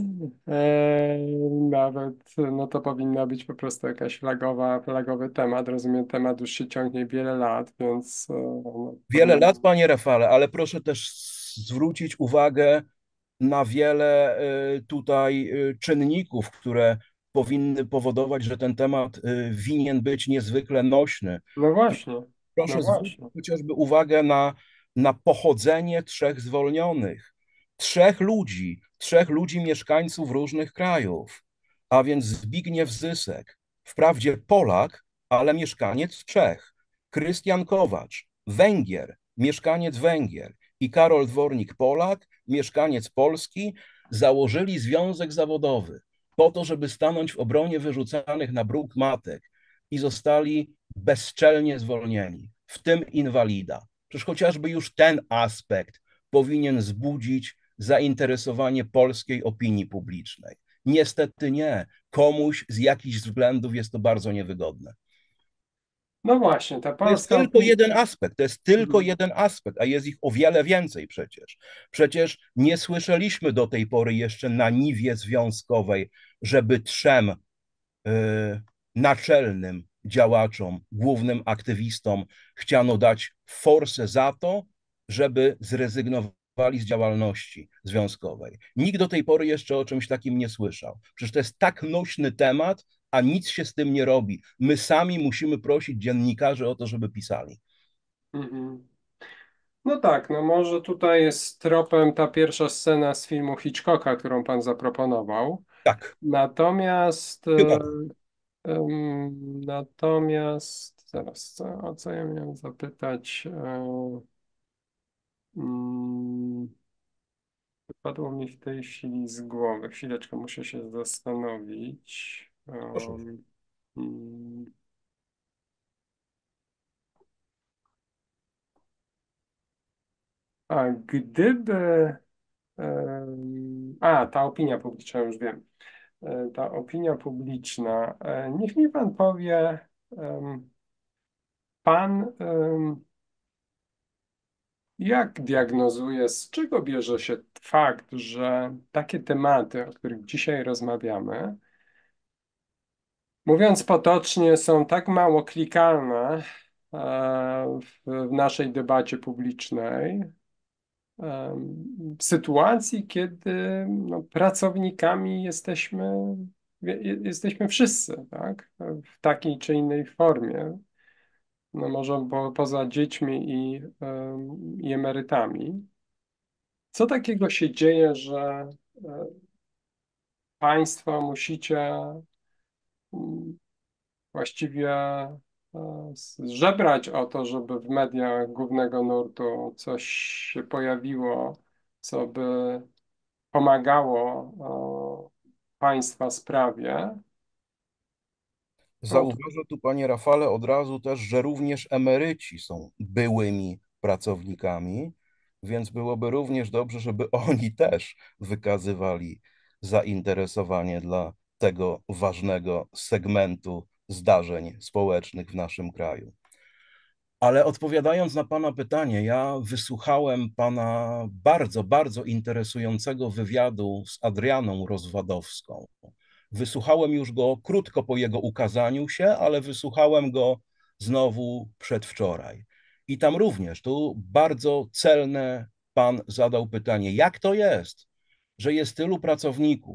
E, nawet, no to powinna być po prostu jakaś flagowa, flagowy temat. Rozumiem, temat już się ciągnie wiele lat, więc e, no, Wiele powinno... lat, panie Rafale, ale proszę też zwrócić uwagę na wiele y, tutaj y, czynników, które powinny powodować, że ten temat y, winien być niezwykle nośny. No właśnie, no Proszę zwrócić właśnie. chociażby uwagę na, na pochodzenie trzech zwolnionych. Trzech ludzi, trzech ludzi mieszkańców różnych krajów, a więc Zbigniew Zysek, wprawdzie Polak, ale mieszkaniec Czech. Krystian Kowacz, Węgier, mieszkaniec Węgier i Karol Dwornik, Polak, mieszkaniec Polski, założyli związek zawodowy po to, żeby stanąć w obronie wyrzucanych na bruk matek i zostali bezczelnie zwolnieni, w tym inwalida. Przecież chociażby już ten aspekt powinien wzbudzić zainteresowanie polskiej opinii publicznej. Niestety nie. Komuś z jakichś względów jest to bardzo niewygodne. No właśnie, ta To jest polska tylko opinia. jeden aspekt, to jest tylko jeden aspekt, a jest ich o wiele więcej przecież. Przecież nie słyszeliśmy do tej pory jeszcze na niwie związkowej, żeby trzem y, naczelnym działaczom, głównym aktywistom chciano dać forsę za to, żeby zrezygnowali z działalności związkowej. Nikt do tej pory jeszcze o czymś takim nie słyszał. Przecież to jest tak nośny temat, a nic się z tym nie robi. My sami musimy prosić dziennikarzy o to, żeby pisali. Mhm. No tak, no może tutaj jest tropem ta pierwsza scena z filmu Hitchcocka, którą pan zaproponował. Tak, Natomiast, chyba e, tak. em, natomiast, zaraz, co, o co ja miałem zapytać? E, mm, wypadło mi w tej chwili z głowy. Chwileczkę, muszę się zastanowić. Proszę. Em, mm, a gdyby, em, a, ta opinia publiczna, już wiem. E, ta opinia publiczna. E, Niech mi pan powie, em, pan em, jak diagnozuje, z czego bierze się fakt, że takie tematy, o których dzisiaj rozmawiamy, mówiąc potocznie, są tak mało klikalne e, w, w naszej debacie publicznej, em, w sytuacji, kiedy no, pracownikami jesteśmy, je- jesteśmy wszyscy, tak? W takiej czy innej formie. No może po, poza dziećmi i, em, i emerytami. Co takiego się dzieje, że e, państwo musicie mm, właściwie e, żebrać o to, żeby w mediach głównego nurtu coś się pojawiło, co by pomagało e, państwa sprawie? No, Zauważę tu, panie Rafale, od razu też, że również emeryci są byłymi pracownikami, więc byłoby również dobrze, żeby oni też wykazywali zainteresowanie dla tego ważnego segmentu zdarzeń społecznych w naszym kraju. Ale odpowiadając na pana pytanie, ja wysłuchałem pana bardzo, bardzo interesującego wywiadu z Adrianą Rozwadowską. Wysłuchałem już go krótko po jego ukazaniu się, ale wysłuchałem go znowu przedwczoraj. I tam również, tu bardzo celne pan zadał pytanie, jak to jest, że jest tylu pracowników,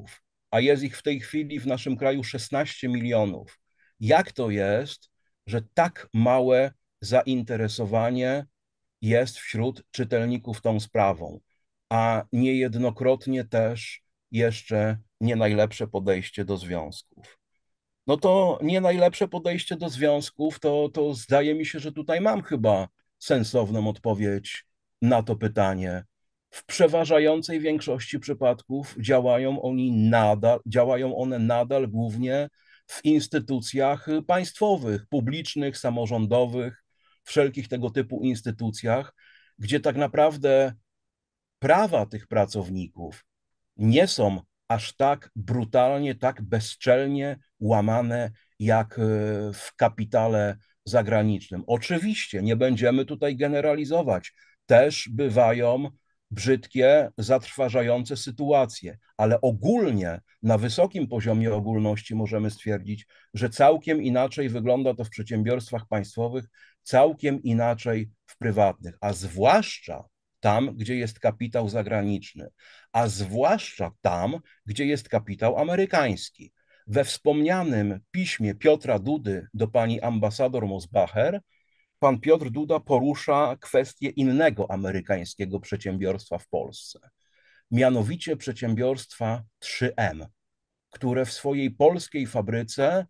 a jest ich w tej chwili w naszym kraju szesnaście milionów. Jak to jest, że tak małe zainteresowanie jest wśród czytelników tą sprawą, a niejednokrotnie też jeszcze nie najlepsze podejście do związków? No to nie najlepsze podejście do związków, to, to zdaje mi się, że tutaj mam chyba sensowną odpowiedź na to pytanie. W przeważającej większości przypadków działają oni nadal, działają one nadal głównie w instytucjach państwowych, publicznych, samorządowych, wszelkich tego typu instytucjach, gdzie tak naprawdę prawa tych pracowników nie są aż tak brutalnie, tak bezczelnie łamane jak w kapitale zagranicznym. Oczywiście nie będziemy tutaj generalizować. Też bywają brzydkie, zatrważające sytuacje, ale ogólnie na wysokim poziomie ogólności możemy stwierdzić, że całkiem inaczej wygląda to w przedsiębiorstwach państwowych, całkiem inaczej w prywatnych, a zwłaszcza tam, gdzie jest kapitał zagraniczny, a zwłaszcza tam, gdzie jest kapitał amerykański. We wspomnianym piśmie Piotra Dudy do pani ambasador Mosbacher pan Piotr Duda porusza kwestię innego amerykańskiego przedsiębiorstwa w Polsce, mianowicie przedsiębiorstwa trzy M, które w swojej polskiej fabryce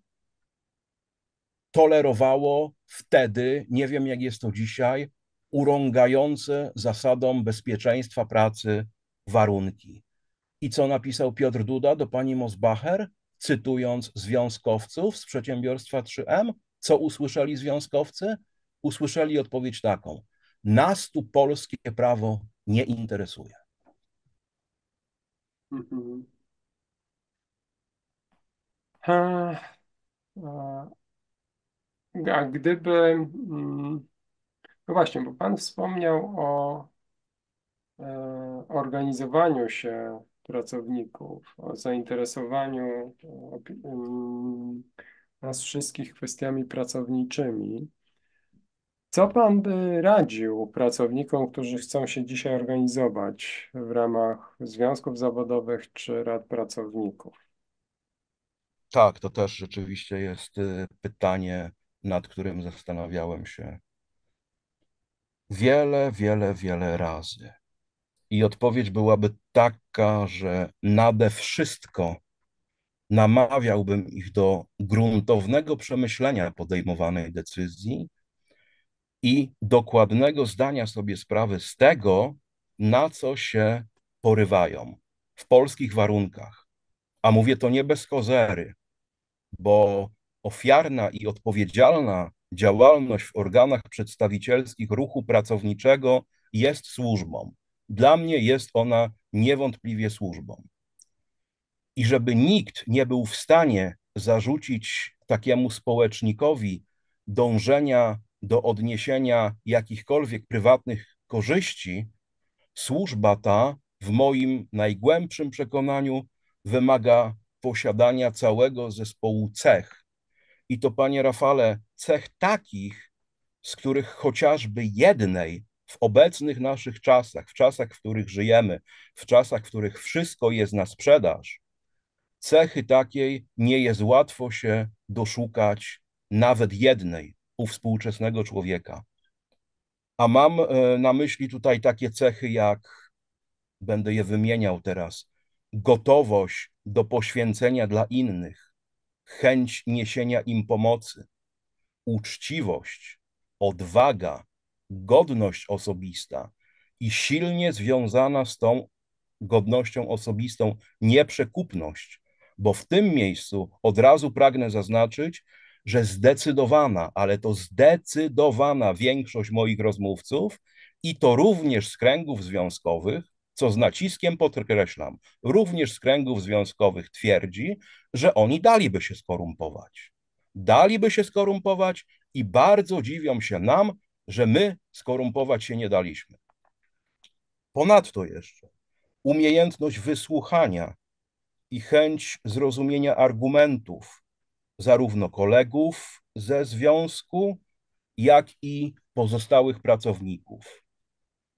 tolerowało wtedy, nie wiem jak jest to dzisiaj, urągające zasadom bezpieczeństwa pracy warunki. I co napisał Piotr Duda do pani Mosbacher, cytując związkowców z przedsiębiorstwa trzy M? Co usłyszeli związkowcy? Usłyszeli odpowiedź taką: nas tu polskie prawo nie interesuje. Mhm. A, a, a gdyby, mm, no właśnie, bo Pan wspomniał o e, organizowaniu się pracowników, o zainteresowaniu o, mm, nas wszystkich kwestiami pracowniczymi. Co Pan by radził pracownikom, którzy chcą się dzisiaj organizować w ramach związków zawodowych czy rad pracowników? Tak, to też rzeczywiście jest y, pytanie, nad którym zastanawiałem się wiele, wiele, wiele razy. I odpowiedź byłaby taka, że nade wszystko namawiałbym ich do gruntownego przemyślenia podejmowanej decyzji i dokładnego zdania sobie sprawy z tego, na co się porywają w polskich warunkach. A mówię to nie bez kozery, bo ofiarna i odpowiedzialna działalność w organach przedstawicielskich ruchu pracowniczego jest służbą. Dla mnie jest ona niewątpliwie służbą. I żeby nikt nie był w stanie zarzucić takiemu społecznikowi dążenia do odniesienia jakichkolwiek prywatnych korzyści, służba ta, w moim najgłębszym przekonaniu, wymaga posiadania całego zespołu cech. I to, panie Rafale, cech takich, z których chociażby jednej w obecnych naszych czasach, w czasach, w których żyjemy, w czasach, w których wszystko jest na sprzedaż, cechy takiej nie jest łatwo się doszukać nawet jednej u współczesnego człowieka. A mam na myśli tutaj takie cechy jak, będę je wymieniał teraz, gotowość do poświęcenia dla innych, chęć niesienia im pomocy, uczciwość, odwaga, godność osobista i silnie związana z tą godnością osobistą nieprzekupność, bo w tym miejscu od razu pragnę zaznaczyć, że zdecydowana, ale to zdecydowana większość moich rozmówców, i to również z kręgów związkowych, co z naciskiem podkreślam, również z kręgów związkowych twierdzi, że oni daliby się skorumpować. Daliby się skorumpować i bardzo dziwią się nam, że my skorumpować się nie daliśmy. Ponadto jeszcze umiejętność wysłuchania i chęć zrozumienia argumentów zarówno kolegów ze związku, jak i pozostałych pracowników.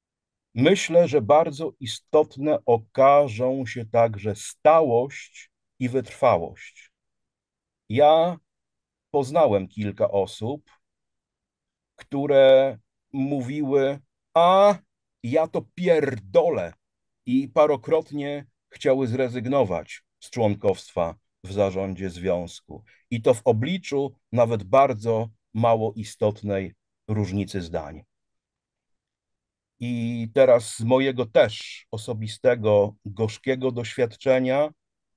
Myślę, że bardzo istotne okażą się także stałość i wytrwałość. Ja poznałem kilka osób, które mówiły, a ja to pierdolę i parokrotnie chciały zrezygnować z członkostwa w zarządzie związku. I to w obliczu nawet bardzo mało istotnej różnicy zdań. I teraz z mojego też osobistego, gorzkiego doświadczenia,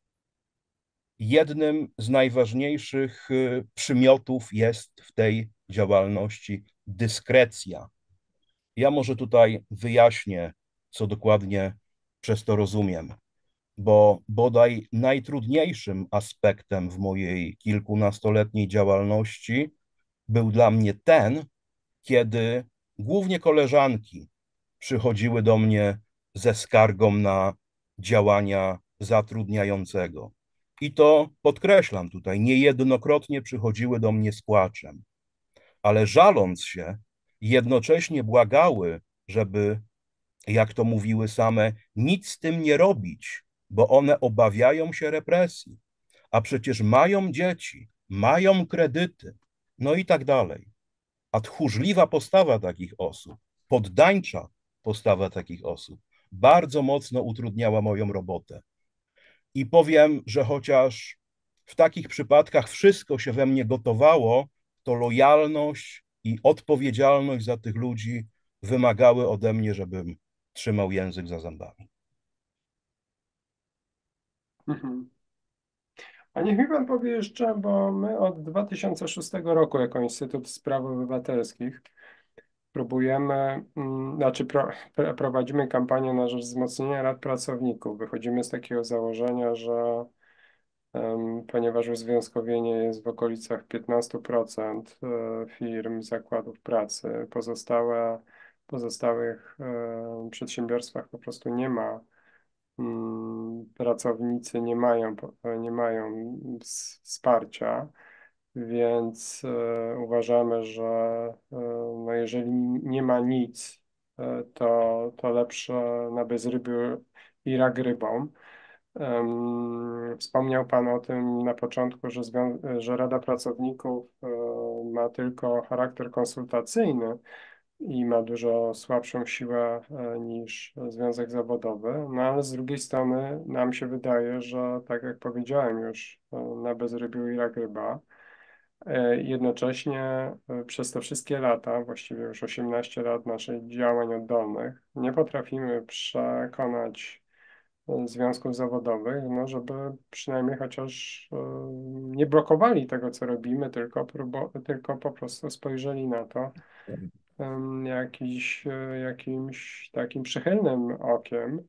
jednym z najważniejszych przymiotów jest w tej działalności dyskrecja. Ja może tutaj wyjaśnię, co dokładnie przez to rozumiem, bo bodaj najtrudniejszym aspektem w mojej kilkunastoletniej działalności był dla mnie ten, kiedy głównie koleżanki przychodziły do mnie ze skargą na działania zatrudniającego. I to podkreślam tutaj, niejednokrotnie przychodziły do mnie z płaczem, ale żaląc się, jednocześnie błagały, żeby, jak to mówiły same, nic z tym nie robić, bo one obawiają się represji, a przecież mają dzieci, mają kredyty, no i tak dalej. A tchórzliwa postawa takich osób, poddańcza postawa takich osób bardzo mocno utrudniała moją robotę. I powiem, że chociaż w takich przypadkach wszystko się we mnie gotowało, to lojalność i odpowiedzialność za tych ludzi wymagały ode mnie, żebym trzymał język za zębami. Mhm. A niech mi pan powie jeszcze, bo my od dwa tysiące szóstego roku jako Instytut Spraw Obywatelskich próbujemy, mm, znaczy pro, pr- prowadzimy kampanię na rzecz wzmocnienia rad pracowników. Wychodzimy z takiego założenia, że em, ponieważ uzwiązkowienie jest w okolicach piętnaście procent e, firm, zakładów pracy, pozostałe, pozostałych e, przedsiębiorstwach po prostu nie ma. Mm, pracownicy nie mają, po- nie mają ws- wsparcia, więc e, uważamy, że e, no jeżeli nie ma nic, e, to, to lepsze na bezrybiu i rak rybą. Em, Wspomniał Pan o tym na początku, że, zwią- że Rada Pracowników e, ma tylko charakter konsultacyjny i ma dużo słabszą siłę e, niż związek zawodowy, no ale z drugiej strony nam się wydaje, że tak jak powiedziałem już, e, na bezrybiu i rak ryba. E, Jednocześnie e, przez te wszystkie lata, właściwie już osiemnaście lat naszych działań oddolnych, nie potrafimy przekonać e, związków zawodowych, no, żeby przynajmniej chociaż e, nie blokowali tego, co robimy, tylko, próbo- tylko po prostu spojrzeli na to em, jakiś, e, jakimś takim przychylnym okiem,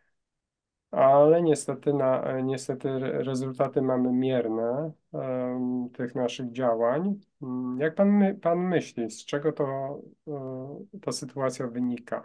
ale niestety, na, e, niestety re- rezultaty mamy mierne em, tych naszych działań. Mm, Jak pan, my, pan myśli, z czego to, e, ta sytuacja wynika?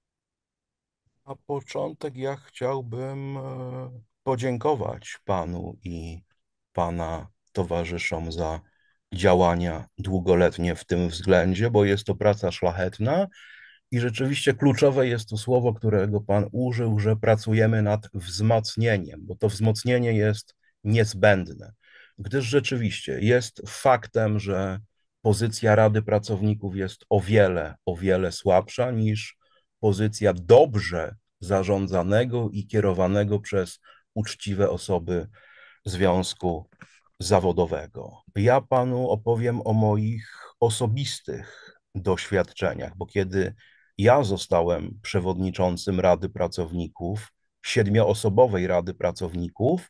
Na początek ja chciałbym e, podziękować panu i pana towarzyszom za działania długoletnie w tym względzie, bo jest to praca szlachetna i rzeczywiście kluczowe jest to słowo, którego pan użył, że pracujemy nad wzmocnieniem, bo to wzmocnienie jest niezbędne, gdyż rzeczywiście jest faktem, że pozycja Rady Pracowników jest o wiele, o wiele słabsza niż pozycja dobrze zarządzanego i kierowanego przez uczciwe osoby związku zawodowego. Ja panu opowiem o moich osobistych doświadczeniach, bo kiedy ja zostałem przewodniczącym Rady Pracowników, siedmioosobowej Rady Pracowników,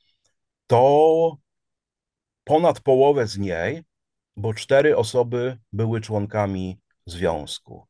to ponad połowę z niej, bo cztery osoby były członkami związku.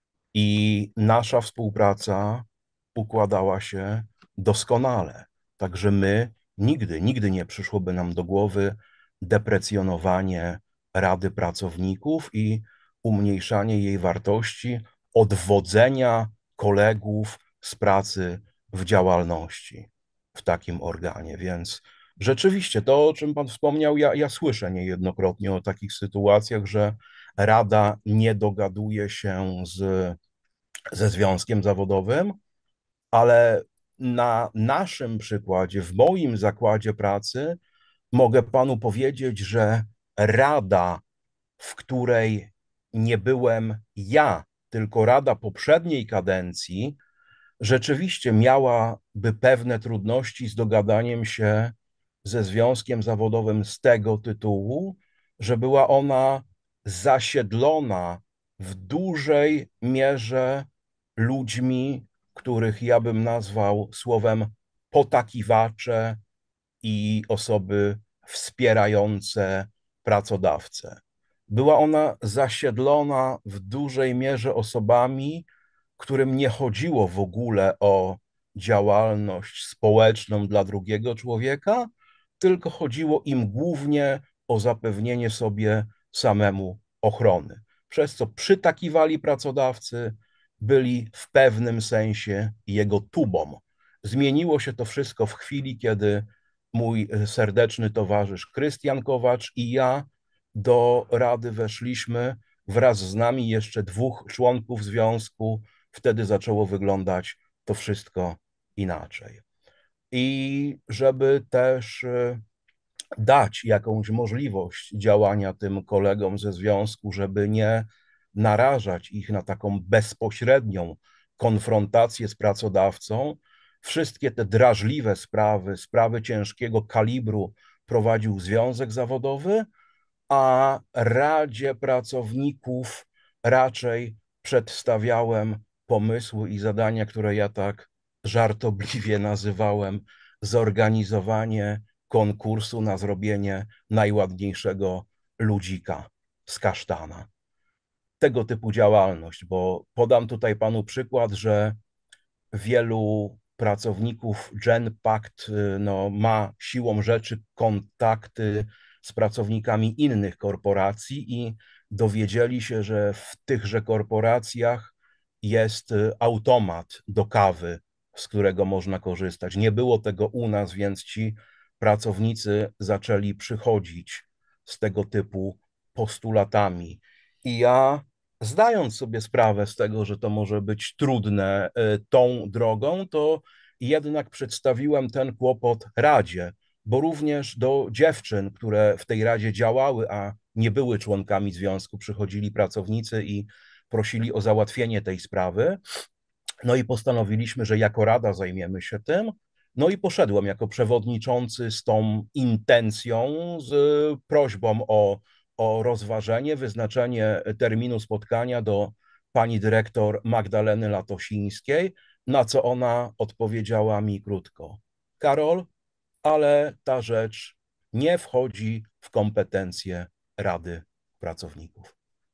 I nasza współpraca układała się doskonale. Także my nigdy, nigdy nie przyszłoby nam do głowy deprecjonowanie Rady Pracowników i umniejszanie jej wartości, odwodzenia kolegów z pracy w działalności w takim organie. Więc rzeczywiście to, o czym Pan wspomniał, ja, ja słyszę niejednokrotnie o takich sytuacjach, że Rada nie dogaduje się z, ze związkiem zawodowym, ale na naszym przykładzie, w moim zakładzie pracy, mogę panu powiedzieć, że rada, w której nie byłem ja, tylko rada poprzedniej kadencji, rzeczywiście miałaby pewne trudności z dogadaniem się ze związkiem zawodowym z tego tytułu, że była ona zasiedlona w dużej mierze ludźmi, których ja bym nazwał słowem potakiwacze i osoby wspierające pracodawcę. Była ona zasiedlona w dużej mierze osobami, którym nie chodziło w ogóle o działalność społeczną dla drugiego człowieka, tylko chodziło im głównie o zapewnienie sobie samemu ochrony. Przez co przytakiwali pracodawcy, byli w pewnym sensie jego tubą. Zmieniło się to wszystko w chwili, kiedy mój serdeczny towarzysz Krystian Kowacz i ja do rady weszliśmy, wraz z nami jeszcze dwóch członków związku. Wtedy zaczęło wyglądać to wszystko inaczej. I żeby też dać jakąś możliwość działania tym kolegom ze związku, żeby nie narażać ich na taką bezpośrednią konfrontację z pracodawcą, wszystkie te drażliwe sprawy, sprawy ciężkiego kalibru prowadził związek zawodowy, a Radzie Pracowników raczej przedstawiałem pomysły i zadania, które ja tak żartobliwie nazywałem zorganizowanie konkursu na zrobienie najładniejszego ludzika z kasztana. Tego typu działalność, bo podam tutaj panu przykład, że wielu pracowników Genpact no, ma siłą rzeczy kontakty z pracownikami innych korporacji i dowiedzieli się, że w tychże korporacjach jest automat do kawy, z którego można korzystać. Nie było tego u nas, więc ci pracownicy zaczęli przychodzić z tego typu postulatami. I ja, zdając sobie sprawę z tego, że to może być trudne tą drogą, to jednak przedstawiłem ten kłopot Radzie, bo również do dziewczyn, które w tej Radzie działały, a nie były członkami związku, przychodzili pracownicy i prosili o załatwienie tej sprawy. No i postanowiliśmy, że jako Rada zajmiemy się tym. No i poszedłem jako przewodniczący z tą intencją, z prośbą o, o rozważenie, wyznaczenie terminu spotkania do pani dyrektor Magdaleny Latosińskiej, na co ona odpowiedziała mi krótko: Karol, ale ta rzecz nie wchodzi w kompetencje Rady Pracowników.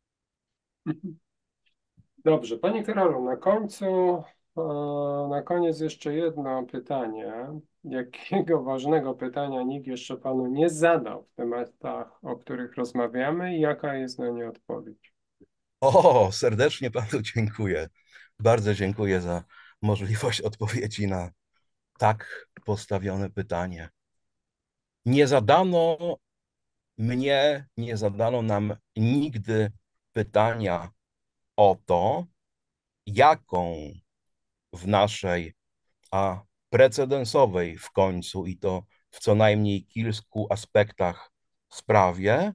Dobrze, panie Karolu, na końcu, na koniec jeszcze jedno pytanie. Jakiego ważnego pytania nikt jeszcze panu nie zadał w tematach, o których rozmawiamy, i jaka jest na nie odpowiedź? O, serdecznie panu dziękuję. Bardzo dziękuję za możliwość odpowiedzi na tak postawione pytanie. Nie zadano mnie, nie zadano nam nigdy pytania o to, jaką w naszej, a precedensowej w końcu, i to w co najmniej kilku aspektach, sprawie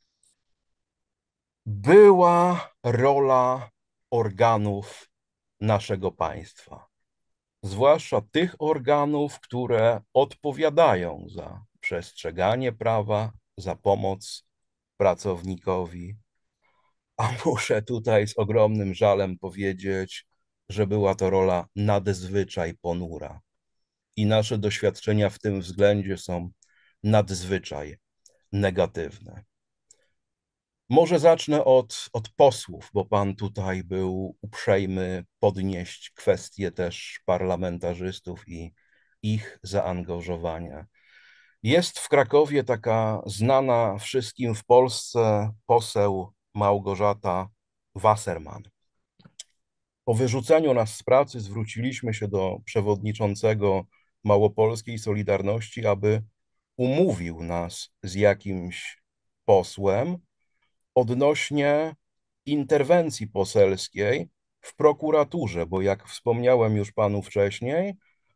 była rola organów naszego państwa, zwłaszcza tych organów, które odpowiadają za przestrzeganie prawa, za pomoc pracownikowi. A muszę tutaj z ogromnym żalem powiedzieć, że była to rola nadzwyczaj ponura. I nasze doświadczenia w tym względzie są nadzwyczaj negatywne. Może zacznę od, od posłów, bo pan tutaj był uprzejmy podnieść kwestię też parlamentarzystów i ich zaangażowania. Jest w Krakowie taka znana wszystkim w Polsce poseł Małgorzata Wasserman. Po wyrzuceniu nas z pracy zwróciliśmy się do przewodniczącego Małopolskiej Solidarności, aby umówił nas z jakimś posłem odnośnie interwencji poselskiej w prokuraturze, bo jak wspomniałem już panu wcześniej,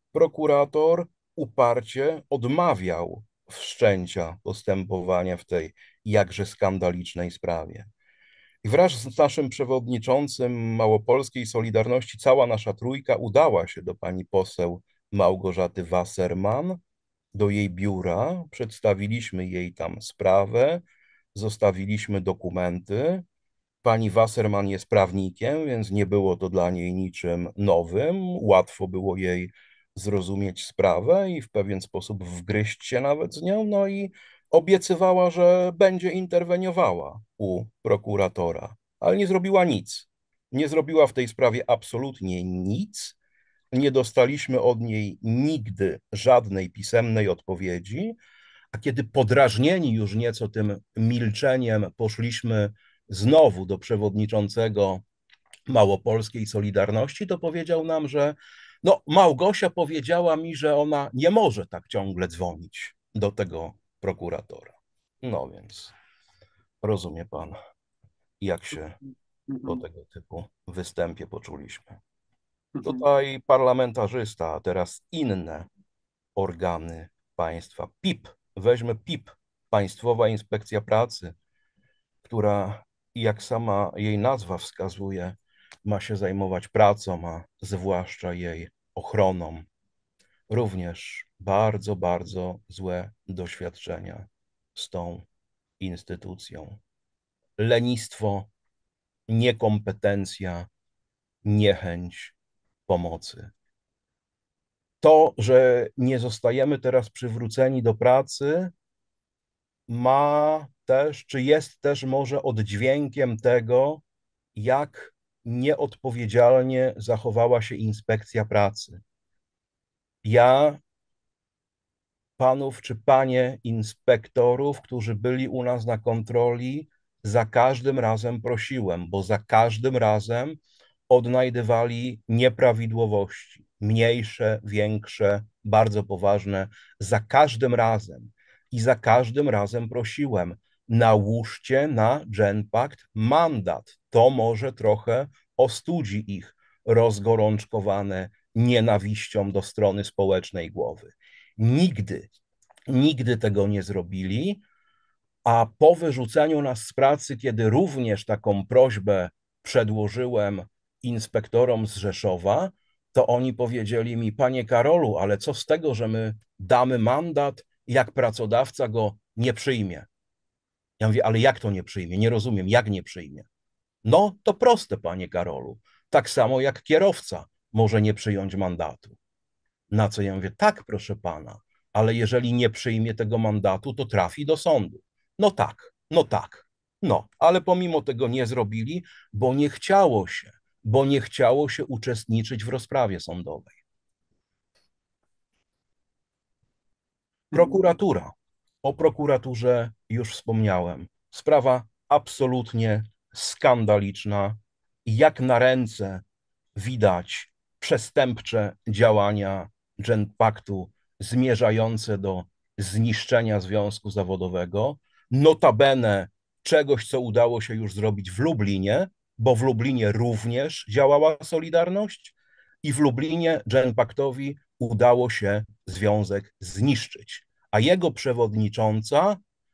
prokurator uparcie odmawiał wszczęcia postępowania w tej jakże skandalicznej sprawie. I wraz z naszym przewodniczącym Małopolskiej Solidarności cała nasza trójka udała się do pani poseł Małgorzaty Wasserman, do jej biura, przedstawiliśmy jej tam sprawę, zostawiliśmy dokumenty. Pani Wasserman jest prawnikiem, więc nie było to dla niej niczym nowym. Łatwo było jej zrozumieć sprawę i w pewien sposób wgryźć się nawet z nią, no i obiecywała, że będzie interweniowała u prokuratora, ale nie zrobiła nic. Nie zrobiła w tej sprawie absolutnie nic. Nie dostaliśmy od niej nigdy żadnej pisemnej odpowiedzi, a kiedy podrażnieni już nieco tym milczeniem poszliśmy znowu do przewodniczącego Małopolskiej Solidarności, to powiedział nam, że no, Małgosia powiedziała mi, że ona nie może tak ciągle dzwonić do tego prokuratora. No więc rozumie pan, jak się po tego typu występie poczuliśmy. Tutaj parlamentarzysta, a teraz inne organy państwa. P I P, weźmy P I P, Państwowa Inspekcja Pracy, która, jak sama jej nazwa wskazuje, ma się zajmować pracą, a zwłaszcza jej ochroną. Również bardzo, bardzo złe doświadczenia z tą instytucją. Lenistwo, niekompetencja, niechęć pomocy. To, że nie zostajemy teraz przywróceni do pracy, ma też, czy jest też może oddźwiękiem tego, jak nieodpowiedzialnie zachowała się inspekcja pracy. Ja panów czy panie inspektorów, którzy byli u nas na kontroli, za każdym razem prosiłem, bo za każdym razem odnajdywali nieprawidłowości, mniejsze, większe, bardzo poważne, za każdym razem. I za każdym razem prosiłem, nałóżcie na Genpact mandat. To może trochę ostudzi ich rozgorączkowane nienawiścią do strony społecznej głowy. Nigdy, nigdy tego nie zrobili, a po wyrzuceniu nas z pracy, kiedy również taką prośbę przedłożyłem inspektorom z Rzeszowa, to oni powiedzieli mi, panie Karolu, ale co z tego, że my damy mandat, jak pracodawca go nie przyjmie? Ja mówię, ale jak to nie przyjmie? Nie rozumiem, jak nie przyjmie? No, to proste, panie Karolu. Tak samo jak kierowca może nie przyjąć mandatu. Na co ja mówię, tak, proszę pana, ale jeżeli nie przyjmie tego mandatu, to trafi do sądu. No tak, no tak, no, ale pomimo tego nie zrobili, bo nie chciało się, bo nie chciało się uczestniczyć w rozprawie sądowej. Prokuratura. O prokuraturze już wspomniałem. Sprawa absolutnie skandaliczna. Jak na ręce widać przestępcze działania Genpactu zmierzające do zniszczenia związku zawodowego. Notabene czegoś, co udało się już zrobić w Lublinie, bo w Lublinie również działała Solidarność i w Lublinie Genpactowi udało się związek zniszczyć, a jego przewodnicząca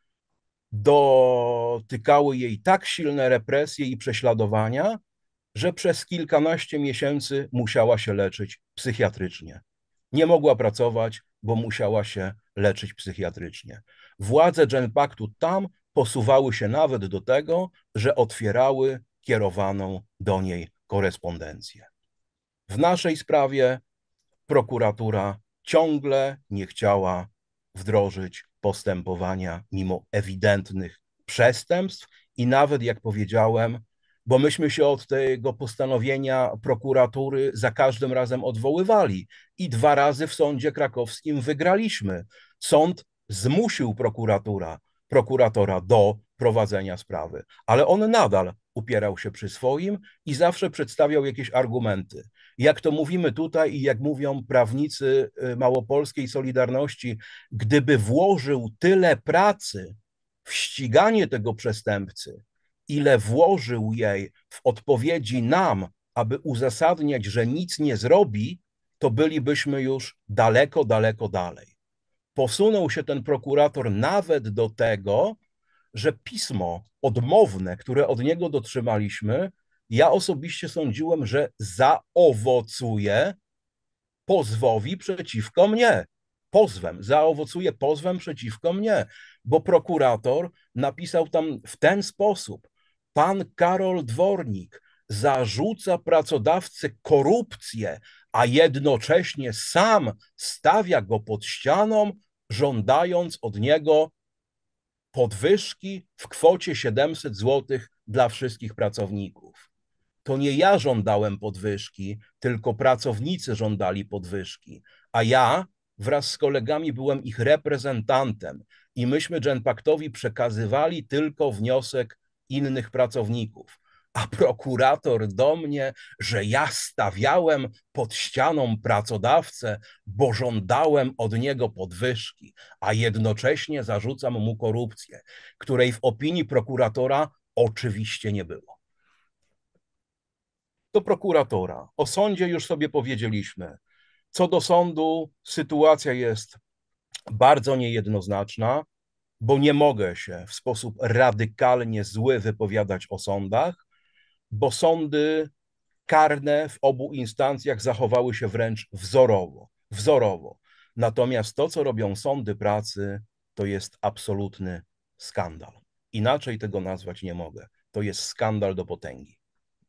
dotykały jej tak silne represje i prześladowania, że przez kilkanaście miesięcy musiała się leczyć psychiatrycznie. Nie mogła pracować, bo musiała się leczyć psychiatrycznie. Władze Genpactu tam posuwały się nawet do tego, że otwierały kierowaną do niej korespondencję. W naszej sprawie prokuratura ciągle nie chciała wdrożyć postępowania mimo ewidentnych przestępstw i nawet, jak powiedziałem, bo myśmy się od tego postanowienia prokuratury za każdym razem odwoływali i dwa razy w sądzie krakowskim wygraliśmy. Sąd zmusił prokuratura, prokuratora do prowadzenia sprawy, ale on nadal upierał się przy swoim i zawsze przedstawiał jakieś argumenty. Jak to mówimy tutaj i jak mówią prawnicy Małopolskiej Solidarności, gdyby włożył tyle pracy w ściganie tego przestępcy, ile włożył jej w odpowiedzi nam, aby uzasadniać, że nic nie zrobi, to bylibyśmy już daleko, daleko dalej. Posunął się ten prokurator nawet do tego, że pismo odmowne, które od niego dotrzymaliśmy, ja osobiście sądziłem, że zaowocuje pozwowi przeciwko mnie. Pozwem, zaowocuje pozwem przeciwko mnie, bo prokurator napisał tam w ten sposób: pan Karol Dwornik zarzuca pracodawcy korupcję, a jednocześnie sam stawia go pod ścianą, żądając od niego podwyżki w kwocie siedemset złotych dla wszystkich pracowników. To nie ja żądałem podwyżki, tylko pracownicy żądali podwyżki, a ja wraz z kolegami byłem ich reprezentantem i myśmy Genpactowi przekazywali tylko wniosek innych pracowników. A prokurator do mnie, że ja stawiałem pod ścianą pracodawcę, bo żądałem od niego podwyżki, a jednocześnie zarzucam mu korupcję, której w opinii prokuratora oczywiście nie było. Do prokuratora. O sądzie już sobie powiedzieliśmy. Co do sądu, sytuacja jest bardzo niejednoznaczna, bo nie mogę się w sposób radykalnie zły wypowiadać o sądach, bo sądy karne w obu instancjach zachowały się wręcz wzorowo. wzorowo. Natomiast to, co robią sądy pracy, to jest absolutny skandal. Inaczej tego nazwać nie mogę. To jest skandal do potęgi.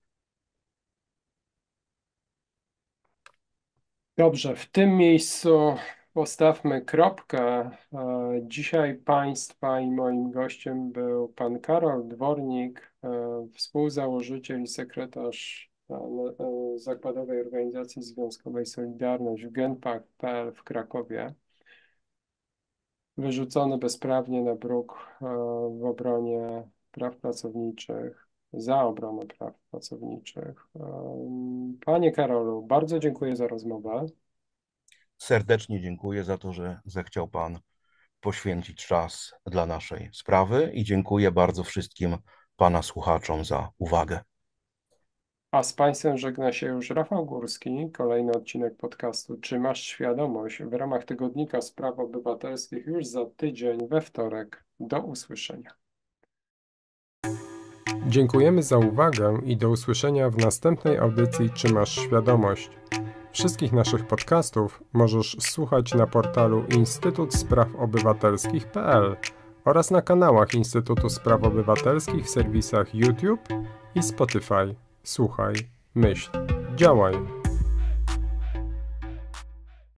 Dobrze, w tym miejscu postawmy kropkę. Dzisiaj Państwa i moim gościem był pan Karol Dwornik, współzałożyciel i sekretarz Zakładowej Organizacji Związkowej Solidarność w Genpact kropka pe el w Krakowie. Wyrzucony bezprawnie na bruk w obronie praw pracowniczych, za obronę praw pracowniczych. Panie Karolu, bardzo dziękuję za rozmowę. Serdecznie dziękuję za to, że zechciał Pan poświęcić czas dla naszej sprawy i dziękuję bardzo wszystkim Pana słuchaczom za uwagę. A z Państwem żegna się już Rafał Górski. Kolejny odcinek podcastu Czy masz świadomość? W ramach Tygodnika Spraw Obywatelskich już za tydzień we wtorek. Do usłyszenia. Dziękujemy za uwagę i do usłyszenia w następnej audycji Czy masz świadomość? Wszystkich naszych podcastów możesz słuchać na portalu Instytut Spraw Obywatelskich kropka pe el oraz na kanałach Instytutu Spraw Obywatelskich w serwisach YouTube i Spotify. Słuchaj, myśl, działaj.